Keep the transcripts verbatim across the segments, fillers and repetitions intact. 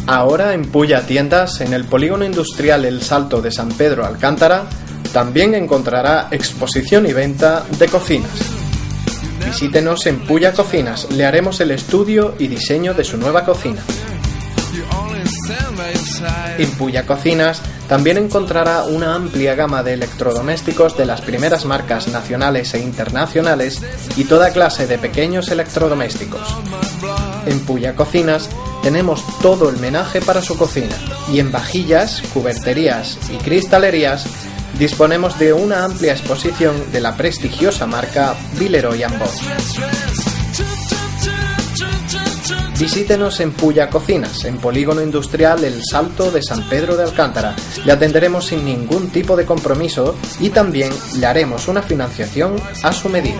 Ahora en Puya Tiendas, en el Polígono Industrial El Salto de San Pedro Alcántara, también encontrará exposición y venta de cocinas. Visítenos en Puya Cocinas, le haremos el estudio y diseño de su nueva cocina. En Puya Cocinas también encontrará una amplia gama de electrodomésticos de las primeras marcas nacionales e internacionales y toda clase de pequeños electrodomésticos. En Puya Cocinas tenemos todo el menaje para su cocina y en vajillas, cuberterías y cristalerías disponemos de una amplia exposición de la prestigiosa marca Villeroy and Bosch. Visítenos en Puya Cocinas, en Polígono Industrial El Salto de San Pedro de Alcántara. Le atenderemos sin ningún tipo de compromiso y también le haremos una financiación a su medida.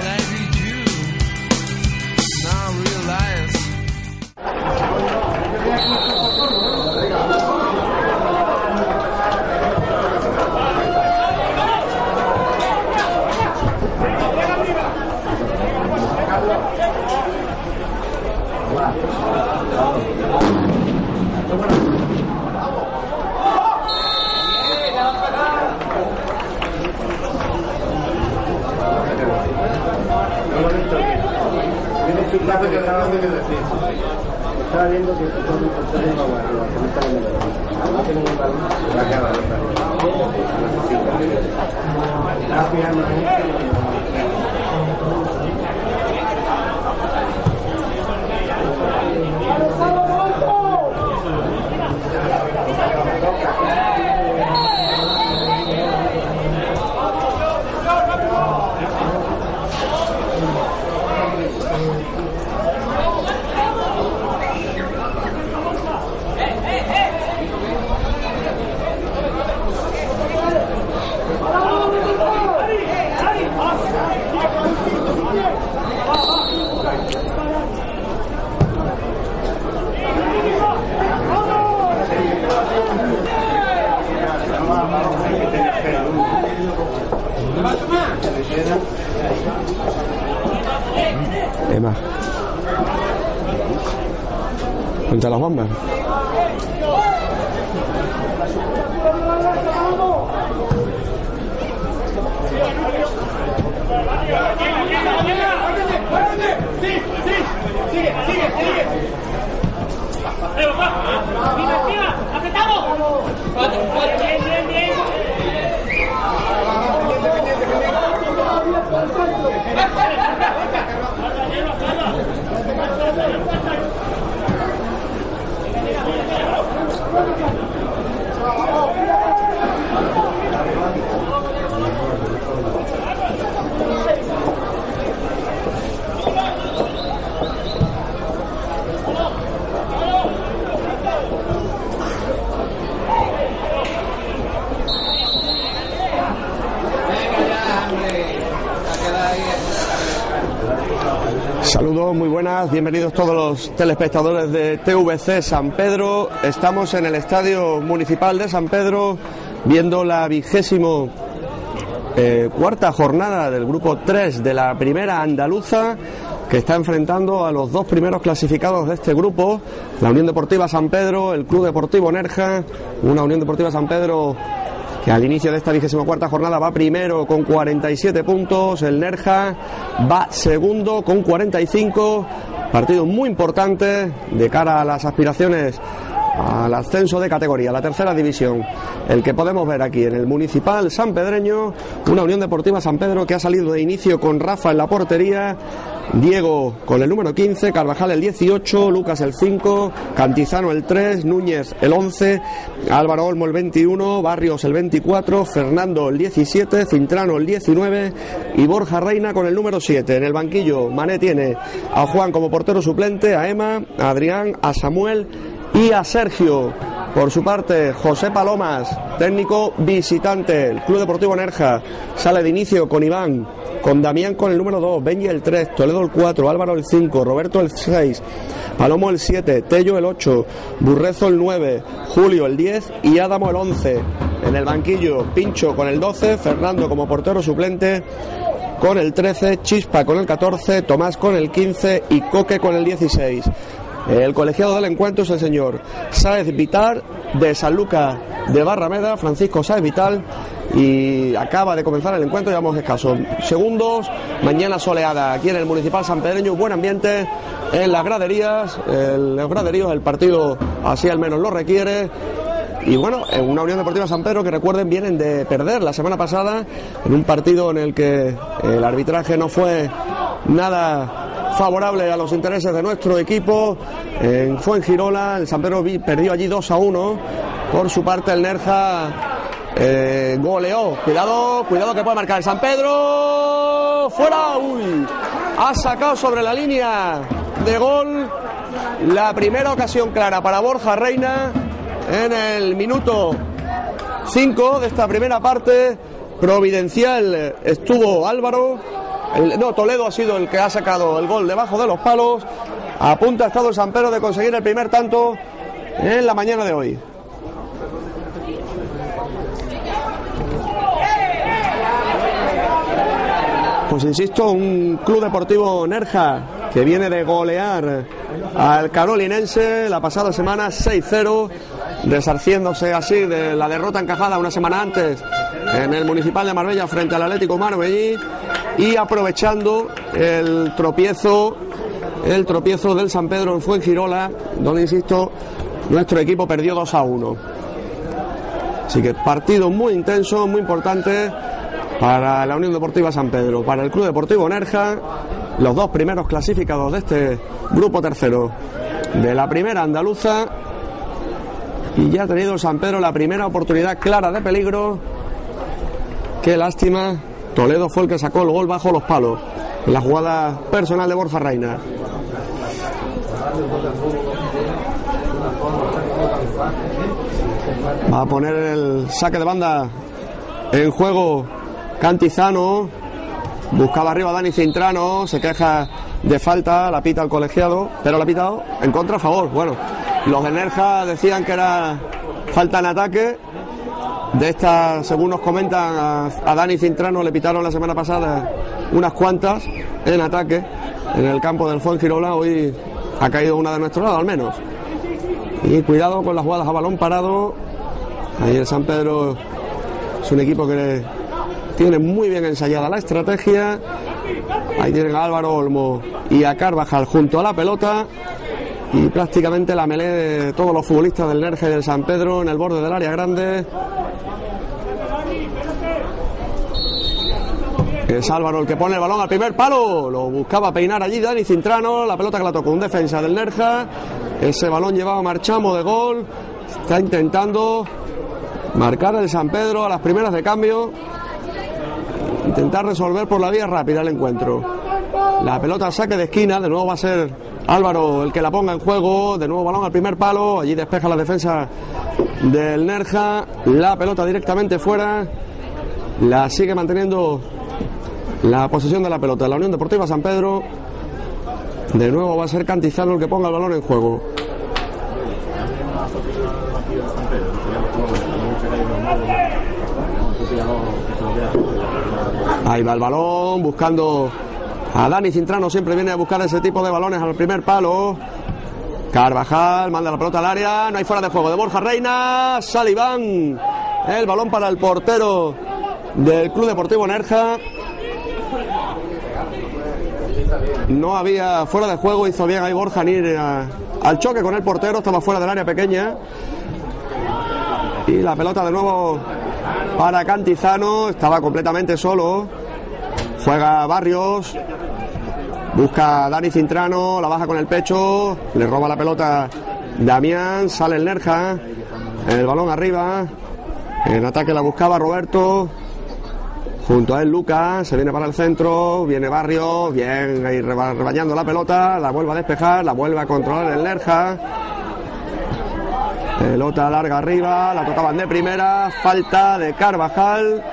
Estaba viendo que Emma, contra las bombas. Saludos, muy buenas, bienvenidos todos los telespectadores de T V C San Pedro. Estamos en el Estadio Municipal de San Pedro viendo la vigésimo eh, cuarta jornada del grupo tres de la primera andaluza, que está enfrentando a los dos primeros clasificados de este grupo, la Unión Deportiva San Pedro, el Club Deportivo Nerja. Una Unión Deportiva San Pedro que al inicio de esta vigésima cuarta jornada va primero con cuarenta y siete puntos, el Nerja va segundo con cuarenta y cinco, partido muy importante de cara a las aspiraciones al ascenso de categoría, la tercera división, el que podemos ver aquí en el Municipal sanpedreño, una Unión Deportiva San Pedro que ha salido de inicio con Rafa en la portería, Diego con el número quince, Carvajal el dieciocho, Lucas el cinco, Cantizano el tres, Núñez el once, Álvaro Olmo el veintiuno, Barrios el veinticuatro, Fernando el diecisiete, Cintrano el diecinueve y Borja Reina con el número siete. En el banquillo Mané tiene a Juan como portero suplente, a Emma, a Adrián, a Samuel y a Sergio. Por su parte, José Palomas, técnico visitante. El Club Deportivo Nerja sale de inicio con Iván, con Damián con el número dos, Benji el tres, Toledo el cuatro, Álvaro el cinco, Roberto el seis, Palomo el siete, Tello el ocho, Burrezo el nueve, Julio el diez y Adamo el once. En el banquillo, Pincho con el doce, Fernando como portero suplente con el trece, Chispa con el catorce, Tomás con el quince y Coque con el dieciséis. El colegiado del encuentro es el señor Sáez Vital, de San Lucas de Barrameda, Francisco Sáez Vital, y acaba de comenzar el encuentro, llevamos escasos segundos. Mañana soleada aquí en el Municipal sanpedreño, buen ambiente en las graderías, en los graderíos el partido así al menos lo requiere. Y bueno, en una Unión Deportiva San Pedro que, recuerden, vienen de perder la semana pasada en un partido en el que el arbitraje no fue nada favorable a los intereses de nuestro equipo. En Fuengirola, el San Pedro perdió allí dos a uno. Por su parte, el Nerja eh, goleó. Cuidado, cuidado que puede marcar el San Pedro. ¡Fuera! ¡Uy! Ha sacado sobre la línea de gol la primera ocasión clara para Borja Reina. En el minuto cinco de esta primera parte, providencial estuvo Álvaro, el, no, Toledo ha sido el que ha sacado el gol debajo de los palos. A punto ha estado el San Pedro de conseguir el primer tanto en la mañana de hoy. Pues insisto, un Club Deportivo Nerja que viene de golear al Carolinense la pasada semana seis cero, resarciéndose así de la derrota encajada una semana antes en el Municipal de Marbella frente al Atlético Marbellí, y aprovechando el tropiezo el tropiezo del San Pedro en Fuengirola, donde, insisto, nuestro equipo perdió dos a uno. Así que partido muy intenso, muy importante para la Unión Deportiva San Pedro, para el Club Deportivo Nerja, los dos primeros clasificados de este grupo tercero de la primera andaluza. Y ya ha tenido San Pedro la primera oportunidad clara de peligro. Qué lástima, Toledo fue el que sacó el gol bajo los palos en la jugada personal de Borja Reina. Va a poner el saque de banda en juego Cantizano. Buscaba arriba a Dani Cintrano, se queja de falta, la pita el colegiado, pero la ha pitado en contra, a favor. Bueno, los de Nerja decían que era falta en ataque. De esta, según nos comentan, a, a Dani Cintrano le pitaron la semana pasada unas cuantas en ataque en el campo del Fuengirola. Hoy ha caído una de nuestro lado al menos. Y cuidado con las jugadas a balón parado. Ahí el San Pedro es un equipo que tiene muy bien ensayada la estrategia. Ahí tienen a Álvaro Olmo y a Carvajal junto a la pelota, y prácticamente la melé de todos los futbolistas del Nerja y del San Pedro en el borde del área grande. Es Álvaro el que pone el balón al primer palo, lo buscaba peinar allí Dani Cintrano, la pelota que la tocó un defensa del Nerja. Ese balón llevaba a Marchamo de gol. Está intentando marcar el San Pedro a las primeras de cambio, intentar resolver por la vía rápida el encuentro. La pelota al saque de esquina, de nuevo va a ser Álvaro el que la ponga en juego. De nuevo balón al primer palo, allí despeja la defensa del Nerja, la pelota directamente fuera. La sigue manteniendo la posesión de la pelota la Unión Deportiva San Pedro. De nuevo va a ser Cantizano el que ponga el balón en juego. Ahí va el balón, buscando a Dani Cintrano, siempre viene a buscar ese tipo de balones al primer palo. Carvajal manda la pelota al área, no hay fuera de juego de Borja Reina. Saliván, el balón para el portero del Club Deportivo Nerja. No había fuera de juego, hizo bien ahí Borja en ir a, al choque con el portero, estaba fuera del área pequeña. Y la pelota de nuevo para Cantizano, estaba completamente solo. Juega Barrios, busca a Dani Cintrano, la baja con el pecho, le roba la pelota Damián, sale el Nerja, el balón arriba, en ataque la buscaba Roberto, junto a él Lucas, se viene para el centro, viene Barrios, bien ahí rebañando la pelota, la vuelve a despejar, la vuelve a controlar el Nerja. Pelota larga arriba, la tocaban de primera, falta de Carvajal.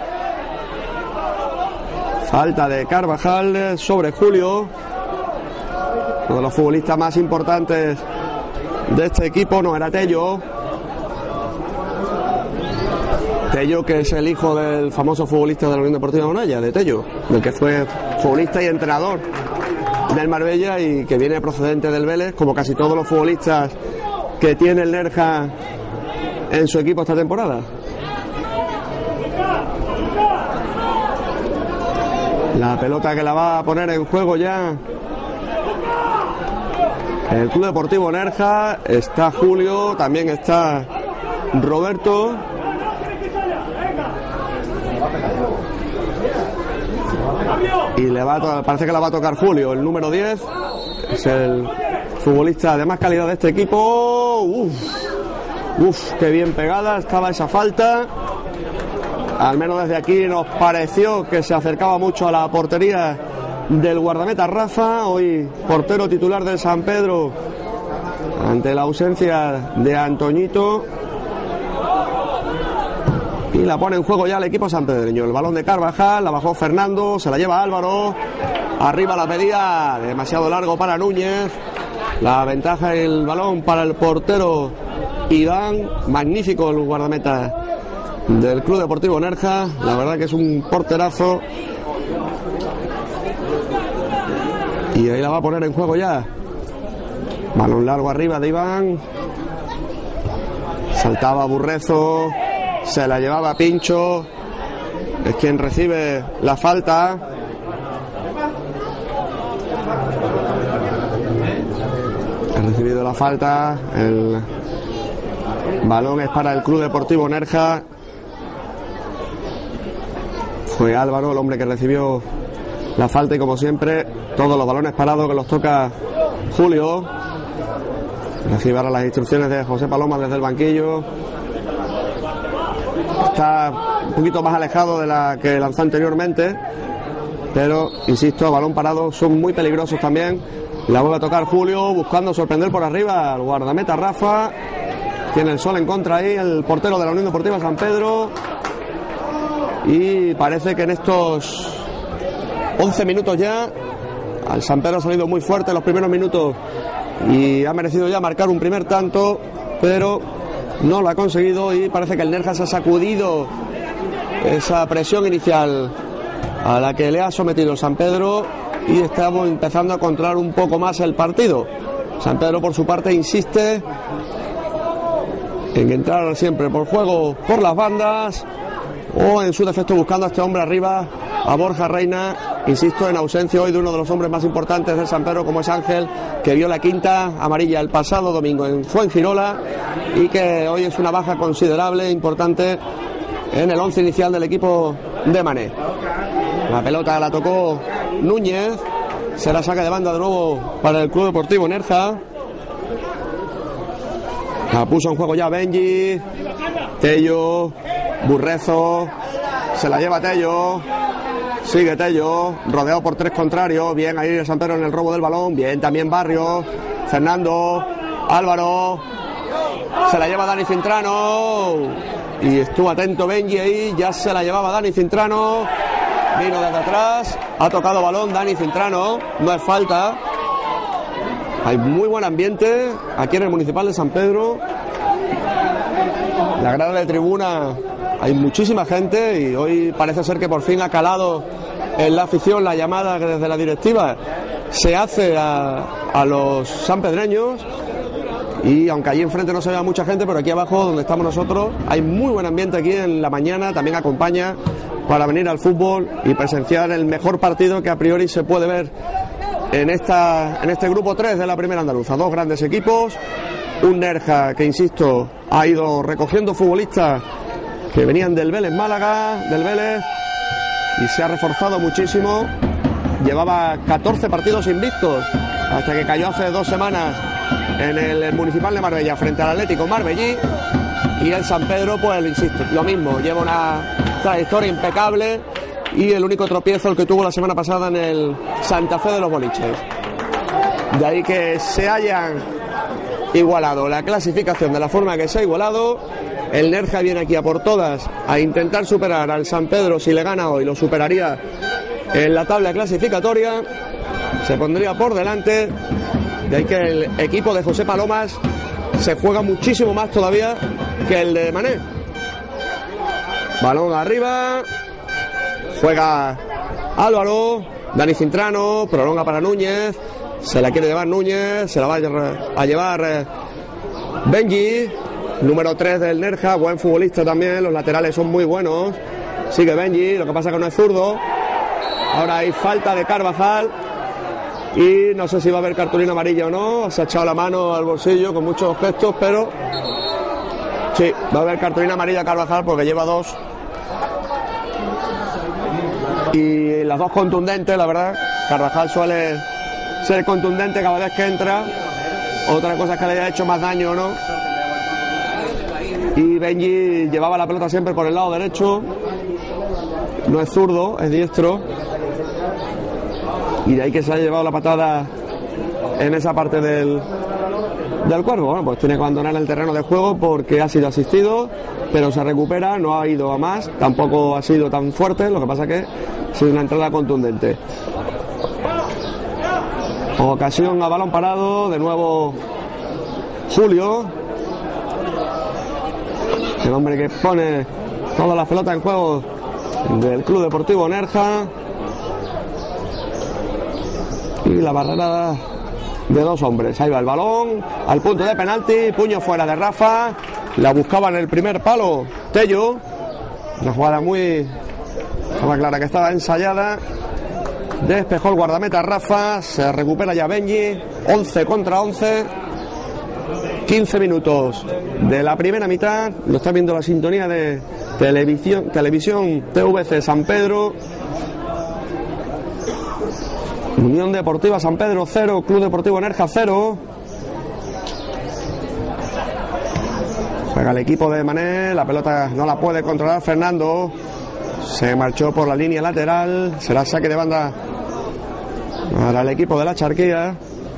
Falta de Carvajal sobre Julio, uno de los futbolistas más importantes de este equipo. No era Tello. Tello, que es el hijo del famoso futbolista de la Unión Deportiva Onaya, de Tello, del que fue futbolista y entrenador del Marbella y que viene procedente del Vélez, como casi todos los futbolistas que tiene el Nerja en su equipo esta temporada. La pelota que la va a poner en juego ya el Club Deportivo Nerja. Está Julio, también está Roberto. Y le va a, parece que la va a tocar Julio, el número diez. Es el futbolista de más calidad de este equipo. Uf, uf, qué bien pegada estaba esa falta. Al menos desde aquí nos pareció que se acercaba mucho a la portería del guardameta Rafa, hoy portero titular del San Pedro ante la ausencia de Antoñito. Y la pone en juego ya el equipo sanpedreño. El balón de Carvajal, la bajó Fernando, se la lleva Álvaro. Arriba la pedía, demasiado largo para Núñez. La ventaja del balón para el portero Iván. Magnífico el guardameta del Club Deportivo Nerja. La verdad que es un porterazo. Y ahí la va a poner en juego ya. Balón largo arriba de Iván. Saltaba Burrezo. Se la llevaba Pincho. Es quien recibe la falta. Ha recibido la falta. El balón es para el Club Deportivo Nerja. Fue Álvaro el hombre que recibió la falta y, como siempre, todos los balones parados que los toca Julio. Recibe ahora las instrucciones de José Paloma desde el banquillo. Está un poquito más alejado de la que lanzó anteriormente, pero insisto, balón parado son muy peligrosos también. La vuelve a tocar Julio, buscando sorprender por arriba al guardameta Rafa. Tiene el sol en contra ahí el portero de la Unión Deportiva San Pedro. Y parece que en estos once minutos ya al San Pedro ha salido muy fuerte en los primeros minutos y ha merecido ya marcar un primer tanto, pero no lo ha conseguido y parece que el Nerja se ha sacudido esa presión inicial a la que le ha sometido el San Pedro y estamos empezando a controlar un poco más el partido. San Pedro, por su parte, insiste en entrar siempre por juego por las bandas o, en su defecto, buscando a este hombre arriba, a Borja Reina, insisto, en ausencia hoy de uno de los hombres más importantes del San Pedro, como es Ángel, que vio la quinta amarilla el pasado domingo en Fuengirola y que hoy es una baja considerable, importante, en el once inicial del equipo de Mané. La pelota la tocó Núñez, será saque de banda de nuevo para el Club Deportivo Nerja. La puso en juego ya Benji, Tello, Burrezo, se la lleva Tello, sigue Tello, rodeado por tres contrarios, bien ahí el San Pedro en el robo del balón, bien también Barrio, Fernando, Álvaro, se la lleva Dani Cintrano, y estuvo atento Benji ahí, ya se la llevaba Dani Cintrano, vino desde atrás, ha tocado balón Dani Cintrano, no es falta. Hay muy buen ambiente aquí en el Municipal de San Pedro. La grada de tribuna, hay muchísima gente y hoy parece ser que por fin ha calado en la afición la llamada que desde la directiva se hace a, a los sanpedreños. Y aunque allí enfrente no se vea mucha gente, pero aquí abajo donde estamos nosotros hay muy buen ambiente aquí en la mañana. También acompaña para venir al fútbol y presenciar el mejor partido que a priori se puede ver en esta en este grupo tres de la Primera Andaluza. Dos grandes equipos, un Nerja que, insisto, ha ido recogiendo futbolistas que venían del Vélez Málaga, del Vélez, y se ha reforzado muchísimo. Llevaba catorce partidos invictos hasta que cayó hace dos semanas en el Municipal de Marbella frente al Atlético Marbellí. Y el San Pedro, pues insisto, lo mismo, lleva una trayectoria impecable y el único tropiezo el que tuvo la semana pasada en el Santa Fe de los Boliches. De ahí que se hayan igualado la clasificación de la forma que se ha igualado. El Nerja viene aquí a por todas a intentar superar al San Pedro. Si le gana hoy lo superaría en la tabla clasificatoria, se pondría por delante. De ahí que el equipo de José Palomas se juega muchísimo más todavía que el de Mané. Balón arriba, juega Álvaro, Dani Cintrano, prolonga para Núñez, se la quiere llevar Núñez, se la va a llevar Benji, número tres del Nerja, buen futbolista también, los laterales son muy buenos. Sigue Benji, lo que pasa que no es zurdo. Ahora hay falta de Carvajal y no sé si va a haber cartulina amarilla o no. Se ha echado la mano al bolsillo con muchos gestos, pero sí, va a haber cartulina amarilla a Carvajal porque lleva dos. Y las dos contundentes, la verdad. Carvajal suele ser contundente cada vez que entra. Otra cosa es que le haya hecho más daño o no. Y Benji llevaba la pelota siempre por el lado derecho. No es zurdo, es diestro. Y de ahí que se haya llevado la patada en esa parte del, del cuerpo. Bueno, pues tiene que abandonar el terreno de juego porque ha sido asistido, pero se recupera, no ha ido a más, tampoco ha sido tan fuerte, lo que pasa que ha sido una entrada contundente. Ocasión a balón parado, de nuevo Julio, el hombre que pone todas las pelotas en juego del Club Deportivo Nerja. Y la barrera de dos hombres. Ahí va el balón al punto de penalti, puño fuera de Rafa, la buscaba en el primer palo Tello, una jugada muy, estaba clara que estaba ensayada. Despejó el guardameta Rafa, se recupera ya Benji, once contra once, quince minutos de la primera mitad. Lo está viendo la sintonía de televisión, televisión T V C San Pedro. Unión Deportiva San Pedro cero, Club Deportivo Nerja cero. Juega el equipo de Mané, la pelota no la puede controlar Fernando. Se marchó por la línea lateral, será saque de banda para el equipo de la Charquía.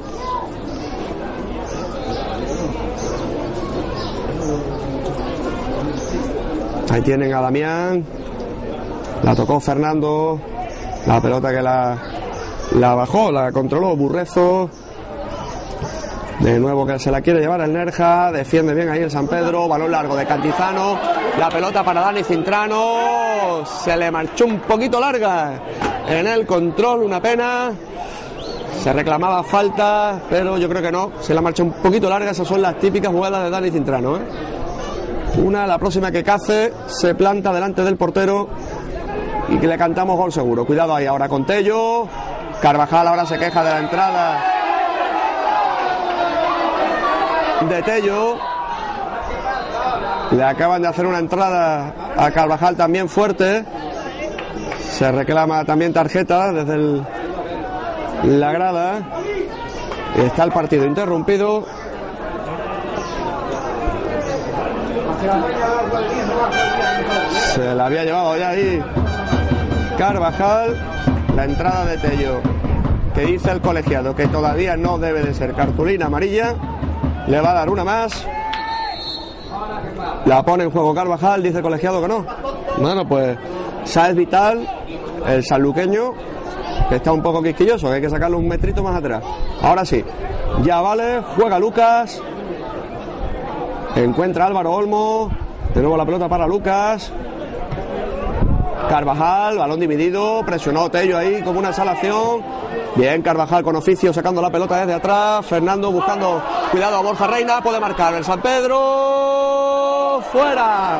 Ahí tienen a Damián, la tocó Fernando, la pelota que la La bajó, la controló Burrezo. De nuevo que se la quiere llevar el Nerja. Defiende bien ahí el San Pedro. Balón largo de Cantizano. La pelota para Dani Cintrano. Se le marchó un poquito larga en el control, una pena. Se reclamaba falta, pero yo creo que no. Se la marchó un poquito larga. Esas son las típicas jugadas de Dani Cintrano, ¿eh? Una, la próxima que cace, se planta delante del portero y que le cantamos gol seguro. Cuidado ahí ahora con Tello. Carvajal ahora se queja de la entrada de Tello. Le acaban de hacer una entrada a Carvajal también fuerte. Se reclama también tarjeta desde el, la grada. Está el partido interrumpido. Se la había llevado ya ahí Carvajal. La entrada de Tello, que dice el colegiado que todavía no debe de ser cartulina amarilla, le va a dar una más. La pone en juego Carvajal, dice el colegiado que no. Bueno, pues Sáez Vital, el sanluqueño, que está un poco quisquilloso, que hay que sacarlo un metrito más atrás. Ahora sí, ya vale, juega Lucas, encuentra Álvaro Olmo, de nuevo la pelota para Lucas. Carvajal, balón dividido, presionó Tello ahí como una salación. Bien, Carvajal con oficio sacando la pelota desde atrás. Fernando buscando, cuidado a Borja Reina, puede marcar el San Pedro. ¡Fuera!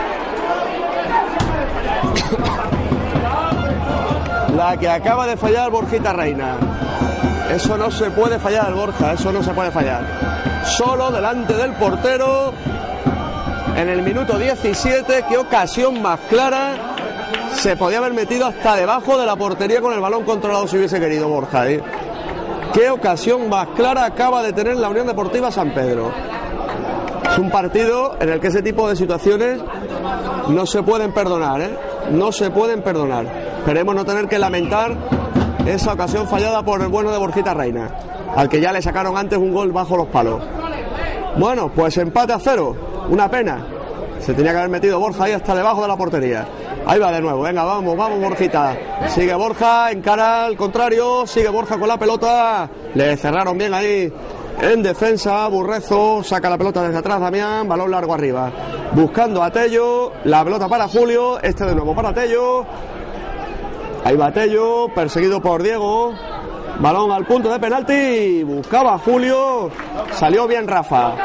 La que acaba de fallar Borjita Reina. Eso no se puede fallar, Borja, eso no se puede fallar. Solo delante del portero en el minuto diecisiete. Qué ocasión más clara. Se podía haber metido hasta debajo de la portería con el balón controlado si hubiese querido Borja, ¿eh? Qué ocasión más clara acaba de tener la Unión Deportiva San Pedro. Es un partido en el que ese tipo de situaciones no se pueden perdonar, ¿eh? No se pueden perdonar. Esperemos no tener que lamentar esa ocasión fallada por el bueno de Borjita Reina, al que ya le sacaron antes un gol bajo los palos. Bueno, pues empate a cero. Una pena. Se tenía que haber metido Borja ahí hasta debajo de la portería. Ahí va de nuevo, venga, vamos, vamos Borjita. Sigue Borja, encara al contrario, sigue Borja con la pelota. Le cerraron bien ahí en defensa, Burrezo, saca la pelota desde atrás Damián, balón largo arriba. Buscando a Tello, la pelota para Julio, este de nuevo para Tello. Ahí va Tello, perseguido por Diego. Balón al punto de penalti. Buscaba a Julio. Salió bien Rafa.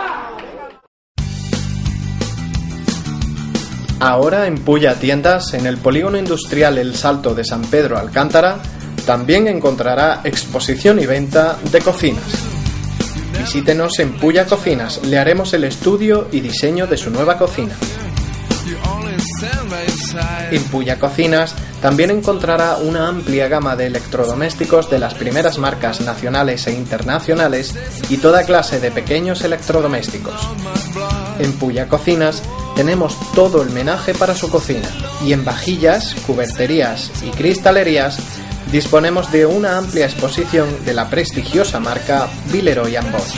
Ahora en Puya Tiendas, en el polígono industrial El Salto de San Pedro Alcántara, también encontrará exposición y venta de cocinas. Visítenos en Puya Cocinas, le haremos el estudio y diseño de su nueva cocina. En Puya Cocinas también encontrará una amplia gama de electrodomésticos de las primeras marcas nacionales e internacionales y toda clase de pequeños electrodomésticos. En Puya Cocinas tenemos todo el menaje para su cocina y en vajillas, cuberterías y cristalerías disponemos de una amplia exposición de la prestigiosa marca Villeroy and Bosch.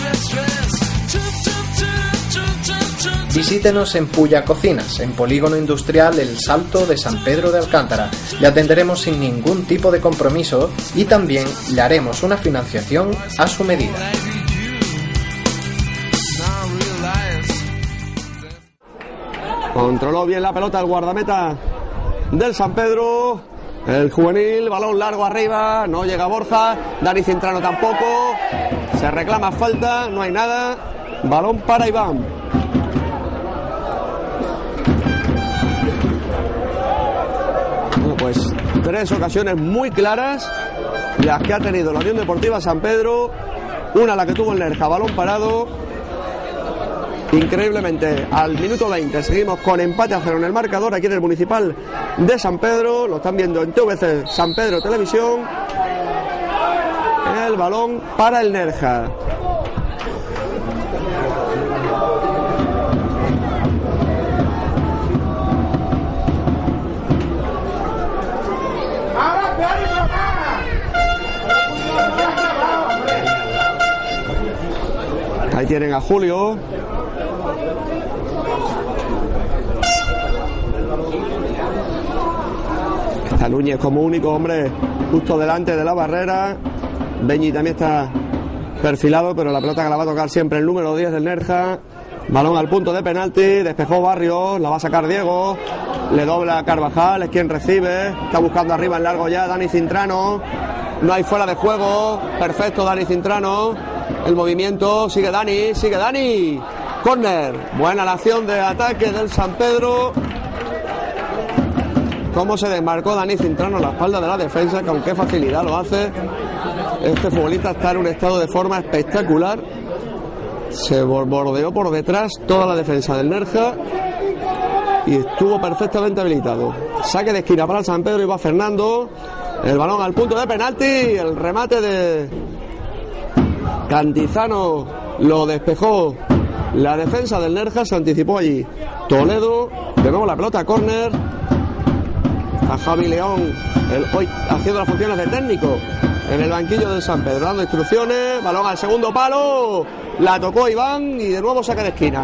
Visítenos en Puya Cocinas, en Polígono Industrial El Salto de San Pedro de Alcántara. Le atenderemos sin ningún tipo de compromiso y también le haremos una financiación a su medida. Controló bien la pelota el guardameta del San Pedro. El juvenil, balón largo arriba, no llega Borja. Dani Cintrano tampoco. Se reclama falta, no hay nada. Balón para Iván. Bueno, pues tres ocasiones muy claras las que ha tenido la Unión Deportiva San Pedro. Una la que tuvo el Nerja, balón parado. Increíblemente, al minuto veinte seguimos con empate a cero en el marcador aquí en el Municipal de San Pedro. Lo están viendo en T V C San Pedro Televisión. El balón para el Nerja. Ahí tienen a Julio. Está Núñez como único hombre justo delante de la barrera. Beñi también está perfilado, pero la pelota que la va a tocar siempre el número diez del Nerja. Balón al punto de penalti, despejó Barrios, la va a sacar Diego. Le dobla Carvajal, es quien recibe. Está buscando arriba en largo ya Dani Cintrano. No hay fuera de juego. Perfecto Dani Cintrano. El movimiento, sigue Dani, sigue Dani. Córner. Buena la acción de ataque del San Pedro. Cómo se desmarcó Dani Cintrano a la espalda de la defensa, con qué facilidad lo hace. Este futbolista está en un estado de forma espectacular. Se bordeó por detrás toda la defensa del Nerja y estuvo perfectamente habilitado. Saque de esquina para el San Pedro y va Fernando. El balón al punto de penalti. El remate de Cantizano lo despejó la defensa del Nerja. Se anticipó allí Toledo. De nuevo la pelota, córner. A Javi León, el, hoy haciendo las funciones de técnico en el banquillo del San Pedro, dando instrucciones. Balón al segundo palo, la tocó Iván y de nuevo saque de esquina.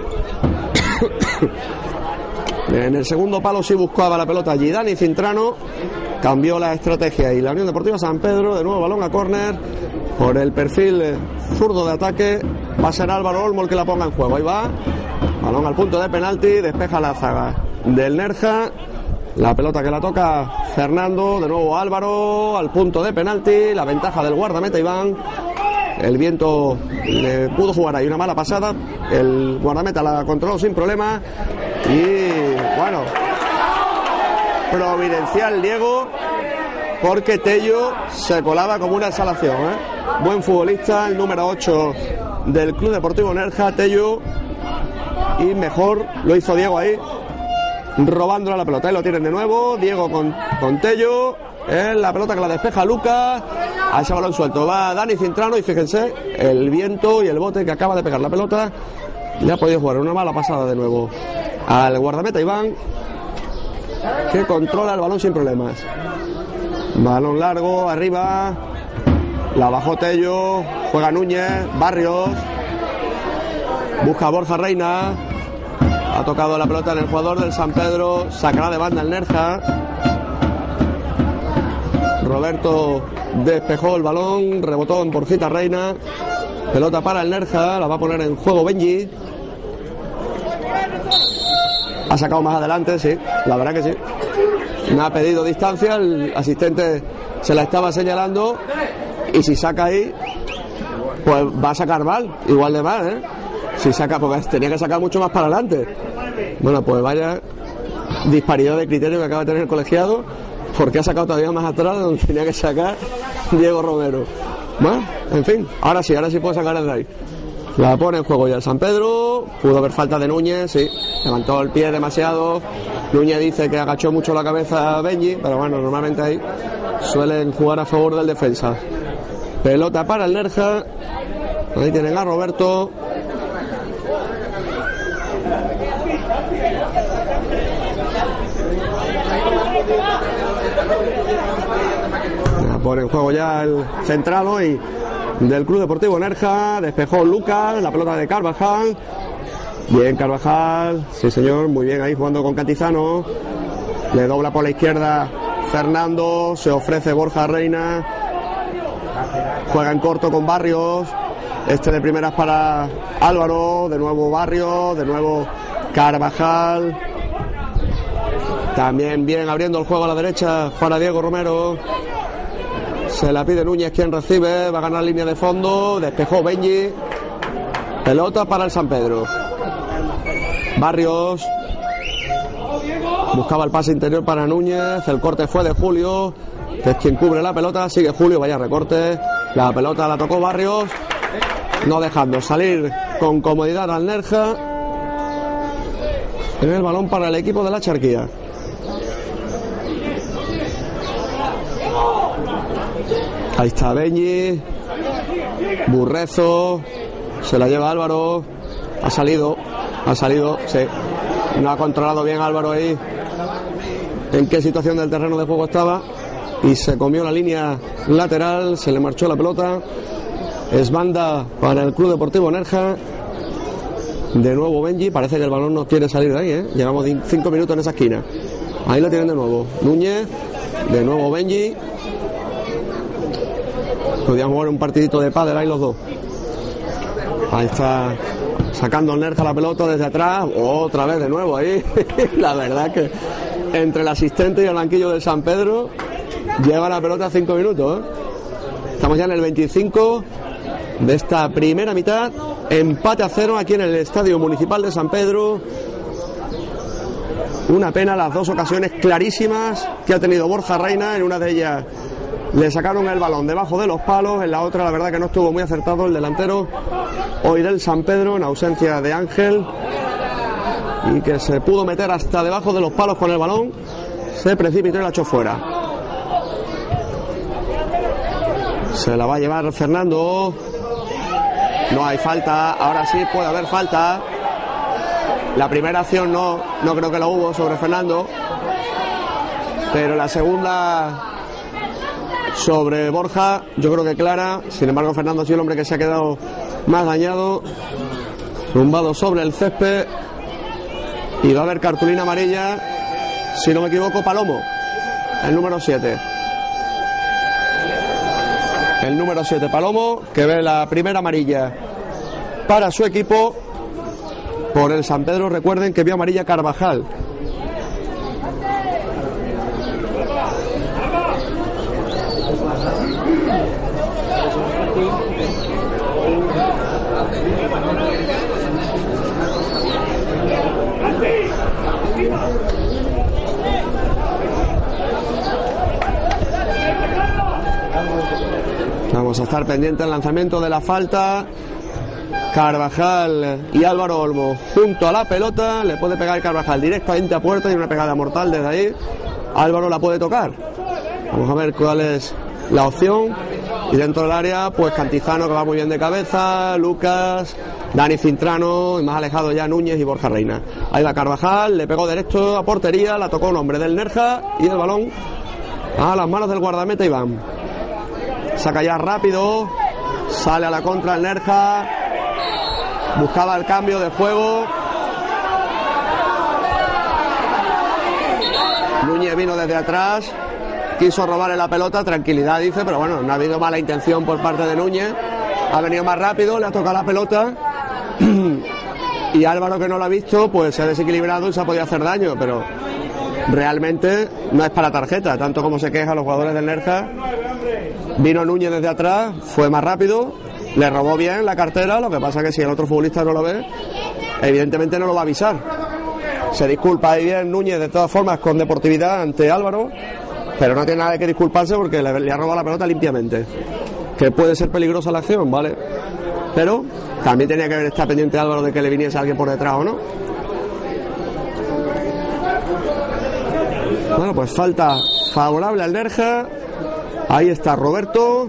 En el segundo palo sí buscaba la pelota allí Dani Cintrano, cambió la estrategia y la Unión Deportiva San Pedro, de nuevo balón a córner, por el perfil zurdo de ataque, va a ser Álvaro Olmo el que la ponga en juego. Ahí va, balón al punto de penalti, despeja la zaga del Nerja. La pelota que la toca Fernando, de nuevo Álvaro, al punto de penalti, la ventaja del guardameta Iván. El viento le pudo jugar ahí una mala pasada, el guardameta la controló sin problema y bueno, providencial Diego, porque Tello se colaba como una exhalación, ¿eh? Buen futbolista, el número ocho del Club Deportivo Nerja, Tello, y mejor lo hizo Diego ahí, robándole la pelota. Ahí lo tienen de nuevo, Diego con, con Tello, en la pelota que la despeja Lucas, a ese balón suelto va Dani Cintrano y fíjense el viento y el bote que acaba de pegar la pelota, le ha podido jugar una mala pasada de nuevo al guardameta Iván, que controla el balón sin problemas. Balón largo, arriba, la bajó Tello, juega Núñez, Barrios, busca a Borja Reina. Ha tocado la pelota en el jugador del San Pedro, sacará de banda el Nerja. Roberto despejó el balón, rebotó en Borjita Reina. Pelota para el Nerja, la va a poner en juego Benji. Ha sacado más adelante, sí, la verdad que sí. Me ha pedido distancia, el asistente se la estaba señalando y si saca ahí, pues va a sacar mal, igual de mal, ¿eh? Si saca, porque tenía que sacar mucho más para adelante. Bueno, pues vaya disparidad de criterio que acaba de tener el colegiado, porque ha sacado todavía más atrás de donde tenía que sacar Diego Romero. Bueno, en fin, ahora sí, ahora sí puede sacar desde ahí. La pone en juego ya el San Pedro. Pudo haber falta de Núñez, sí, levantó el pie demasiado. Núñez dice que agachó mucho la cabeza a Benji, pero bueno, normalmente ahí suelen jugar a favor del defensa. Pelota para el Nerja. Ahí tienen a Roberto. La pone en juego ya el central hoy del Club Deportivo Nerja. Despejó Lucas, la pelota de Carvajal. Bien Carvajal, sí señor, muy bien ahí jugando con Cantizano. Le dobla por la izquierda Fernando, se ofrece Borja Reina. Juega en corto con Barrios. Este de primeras para Álvaro, de nuevo Barrios, de nuevo Carvajal. También bien abriendo el juego a la derecha para Diego Romero. Se la pide Núñez, quien recibe, va a ganar línea de fondo, despejó Benji. Pelota para el San Pedro. Barrios buscaba el pase interior para Núñez, el corte fue de Julio, que es quien cubre la pelota, sigue Julio, vaya recorte, la pelota la tocó Barrios, no dejando salir con comodidad al Nerja. En el balón para el equipo de la Charquía. Ahí está Benji, Burrezo, se la lleva Álvaro, ha salido, ha salido, sí, no ha controlado bien Álvaro ahí en qué situación del terreno de juego estaba y se comió la línea lateral, se le marchó la pelota. Es banda para el Club Deportivo Nerja. De nuevo Benji, parece que el balón no quiere salir de ahí, ¿eh? Llevamos cinco minutos en esa esquina. Ahí lo tienen de nuevo, Núñez, de nuevo Benji. Podían jugar un partidito de pádel ahí los dos. Ahí está sacando el Nerja la pelota desde atrás, otra vez de nuevo ahí. La verdad que entre el asistente y el banquillo de San Pedro lleva la pelota cinco minutos, ¿eh? Estamos ya en el veinticinco de esta primera mitad. Empate a cero aquí en el Estadio Municipal de San Pedro. Una pena las dos ocasiones clarísimas que ha tenido Borja Reina. En una de ellas le sacaron el balón debajo de los palos, en la otra la verdad que no estuvo muy acertado el delantero hoy del San Pedro, en ausencia de Ángel, y que se pudo meter hasta debajo de los palos con el balón, se precipitó y la echó fuera. Se la va a llevar Fernando. No hay falta, ahora sí puede haber falta. La primera acción no, no creo que la hubo sobre Fernando, pero la segunda sobre Borja yo creo que clara. Sin embargo Fernando ha sido el hombre que se ha quedado más dañado, tumbado sobre el césped, y va a haber cartulina amarilla, si no me equivoco, Palomo, el número siete. El número siete, Palomo, que ve la primera amarilla para su equipo por el San Pedro. Recuerden que vio amarilla Carvajal. Vamos a estar pendientes del lanzamiento de la falta. Carvajal y Álvaro Olmo junto a la pelota. Le puede pegar Carvajal directamente a puerta y una pegada mortal desde ahí. Álvaro la puede tocar. Vamos a ver cuál es la opción. Y dentro del área, pues Cantizano, que va muy bien de cabeza, Lucas, Dani Cintrano, y más alejado ya Núñez y Borja Reina. Ahí va Carvajal, le pegó derecho a portería, la tocó un hombre del Nerja y el balón a las manos del guardameta Iván. Saca ya rápido, sale a la contra el Nerja, buscaba el cambio de juego. Núñez vino desde atrás, quiso robarle la pelota, tranquilidad dice, pero bueno, no ha habido mala intención por parte de Núñez. Ha venido más rápido, le ha tocado la pelota y Álvaro, que no lo ha visto, pues se ha desequilibrado y se ha podido hacer daño, pero realmente no es para tarjeta, tanto como se quejan los jugadores del Nerja. Vino Núñez desde atrás, fue más rápido, le robó bien la cartera, lo que pasa que si el otro futbolista no lo ve, evidentemente no lo va a avisar. Se disculpa ahí bien Núñez de todas formas con deportividad ante Álvaro, pero no tiene nada de que disculparse porque le, le ha robado la pelota limpiamente. Que puede ser peligrosa la acción, ¿vale? Pero también tenía que estar pendiente Álvaro de que le viniese alguien por detrás o no. Bueno, pues falta favorable al Nerja. Ahí está Roberto.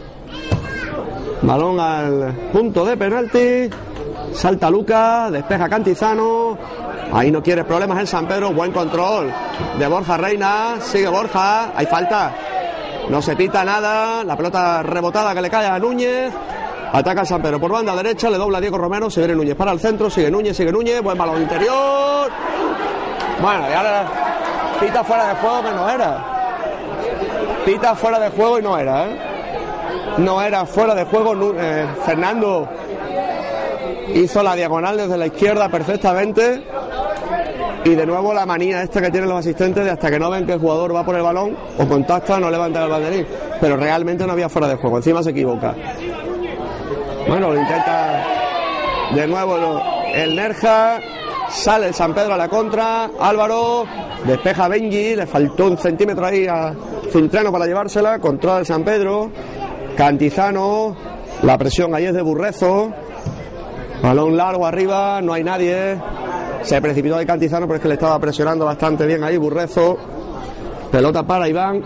Balón al punto de penalti. Salta Lucas, despeja Cantizano. Ahí no quiere problemas el San Pedro. Buen control de Borja Reina. Sigue Borja. Hay falta. No se pita nada. La pelota rebotada que le cae a Núñez. Ataca el San Pedro por banda derecha. Le dobla a Diego Romero. Se viene Núñez para el centro. Sigue Núñez, sigue Núñez. Buen balón interior. Bueno, y ahora pita fuera de juego que no era. Pita fuera de juego y no era, ¿eh? No era fuera de juego. eh, Fernando hizo la diagonal desde la izquierda perfectamente. Y de nuevo la manía esta que tienen los asistentes de hasta que no ven que el jugador va por el balón o contacta, no levanta el banderín. Pero realmente no había fuera de juego, encima se equivoca. Bueno, lo intenta de nuevo el Nerja. Sale el San Pedro a la contra. Álvaro despeja a Benji. Le faltó un centímetro ahí a Cintrano para llevársela. Controla el San Pedro. Cantizano. La presión ahí es de Burrezo. Balón largo arriba. No hay nadie. Se precipitó de Cantizano, pero es que le estaba presionando bastante bien ahí Burrezo. Pelota para Iván.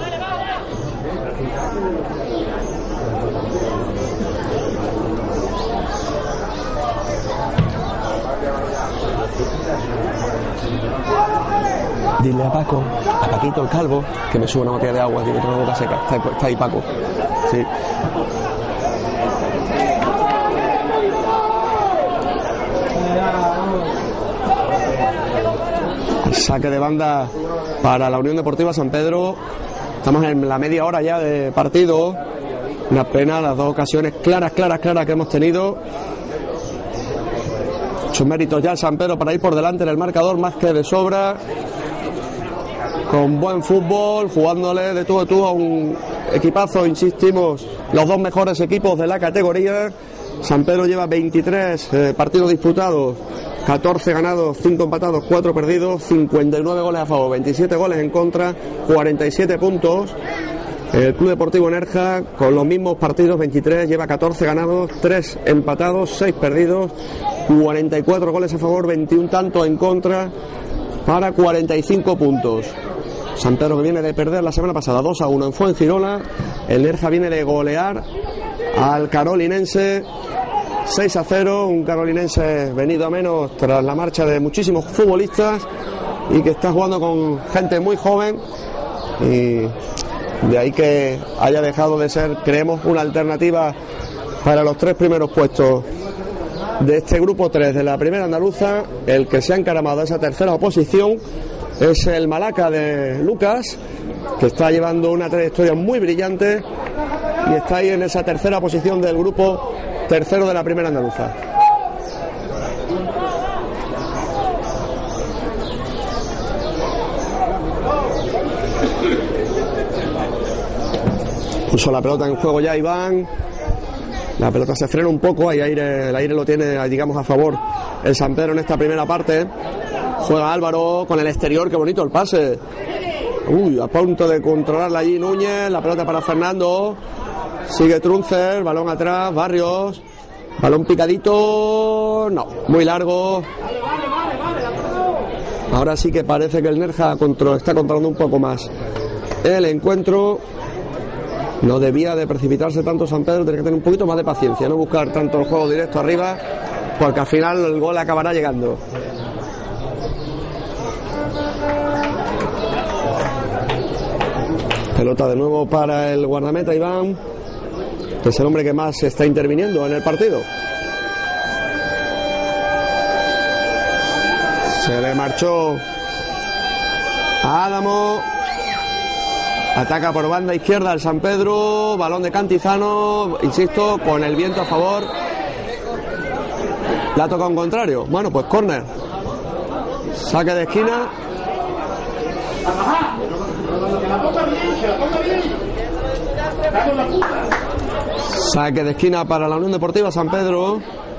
Dile a Paco, a Paquito el Calvo, que me suba una botella de agua, que tengo la boca seca. Está, está ahí Paco. Sí. El saque de banda para la Unión Deportiva San Pedro. Estamos en la media hora ya de partido. Una pena las dos ocasiones claras, claras, claras que hemos tenido. Muchos méritos ya el San Pedro para ir por delante en el marcador, más que de sobra. Con buen fútbol, jugándole de tú a tú a un equipazo, insistimos, los dos mejores equipos de la categoría. San Pedro lleva veintitrés eh, partidos disputados, catorce ganados, cinco empatados, cuatro perdidos, cincuenta y nueve goles a favor, veintisiete goles en contra, cuarenta y siete puntos. El Club Deportivo Nerja, con los mismos partidos, veintitrés, lleva catorce ganados, tres empatados, seis perdidos, cuarenta y cuatro goles a favor, veintiún tantos en contra, para cuarenta y cinco puntos. San Pedro que viene de perder la semana pasada dos a uno en Fuengirola. El Nerja viene de golear al carolinense seis a cero, un carolinense venido a menos tras la marcha de muchísimos futbolistas y que está jugando con gente muy joven, y de ahí que haya dejado de ser, creemos, una alternativa para los tres primeros puestos de este grupo tres de la primera andaluza. El que se ha encaramado a esa tercera posición es el Malaca de Lucas, que está llevando una trayectoria muy brillante y está ahí en esa tercera posición del grupo tercero de la primera andaluza. Puso la pelota en juego ya Iván. La pelota se frena un poco, hay aire, el aire lo tiene, digamos, a favor el San Pedro en esta primera parte. Juega Álvaro con el exterior, qué bonito el pase. Uy, a punto de controlarla allí Núñez, la pelota para Fernando. Sigue Truncer, balón atrás, Barrios. Balón picadito, no, muy largo. Ahora sí que parece que el Nerja control, está controlando un poco más el encuentro. No debía de precipitarse tanto San Pedro, tiene que tener un poquito más de paciencia, no buscar tanto el juego directo arriba, porque al final el gol acabará llegando. Pelota de nuevo para el guardameta Iván, que es el hombre que más está interviniendo en el partido. Se le marchó a Adamo. Ataca por banda izquierda el San Pedro. Balón de Cantizano, insisto, con el viento a favor. La toca un contrario. Bueno, pues córner. Saque de esquina. Saque de esquina para la Unión Deportiva San Pedro.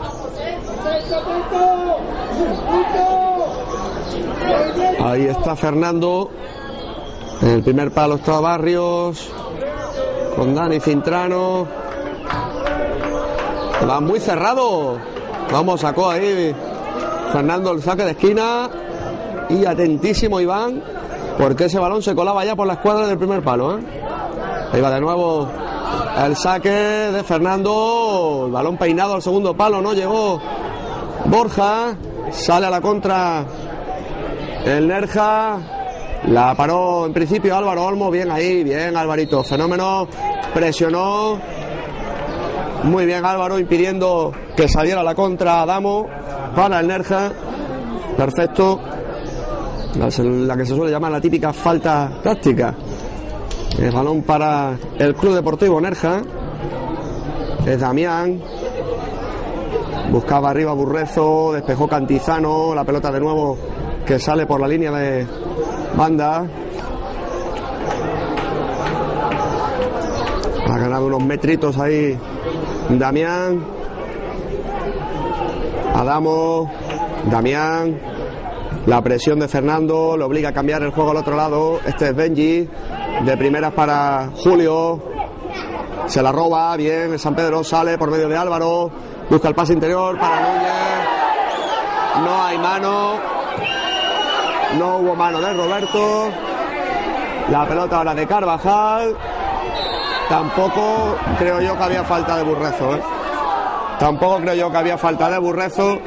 Ahí está Fernando. En el primer palo está Barrios con Dani Cintrano. Va muy cerrado. Vamos, sacó ahí Fernando el saque de esquina. Y atentísimo Iván, porque ese balón se colaba ya por la escuadra del primer palo, ¿eh? Ahí va de nuevo el saque de Fernando. El balón peinado al segundo palo, no llegó Borja. Sale a la contra el Nerja. La paró en principio Álvaro Olmo. Bien ahí, bien Alvarito. Fenómeno. Presionó. Muy bien Álvaro, impidiendo que saliera a la contra Adamo para el Nerja. Perfecto. La que se suele llamar la típica falta táctica. El balón para el Club Deportivo Nerja. Es Damián. Buscaba arriba Burrezo. Despejó Cantizano. La pelota de nuevo que sale por la línea de banda. Ha ganado unos metritos ahí Damián. Adamo. Damián. La presión de Fernando le obliga a cambiar el juego al otro lado. Este es Benji. De primeras para Julio. Se la roba. Bien. El San Pedro sale por medio de Álvaro. Busca el pase interior para Núñez. No hay mano. No hubo mano de Roberto. La pelota ahora de Carvajal. Tampoco creo yo que había falta de Burrezo, ¿eh? Tampoco creo yo que había falta de Burrezo.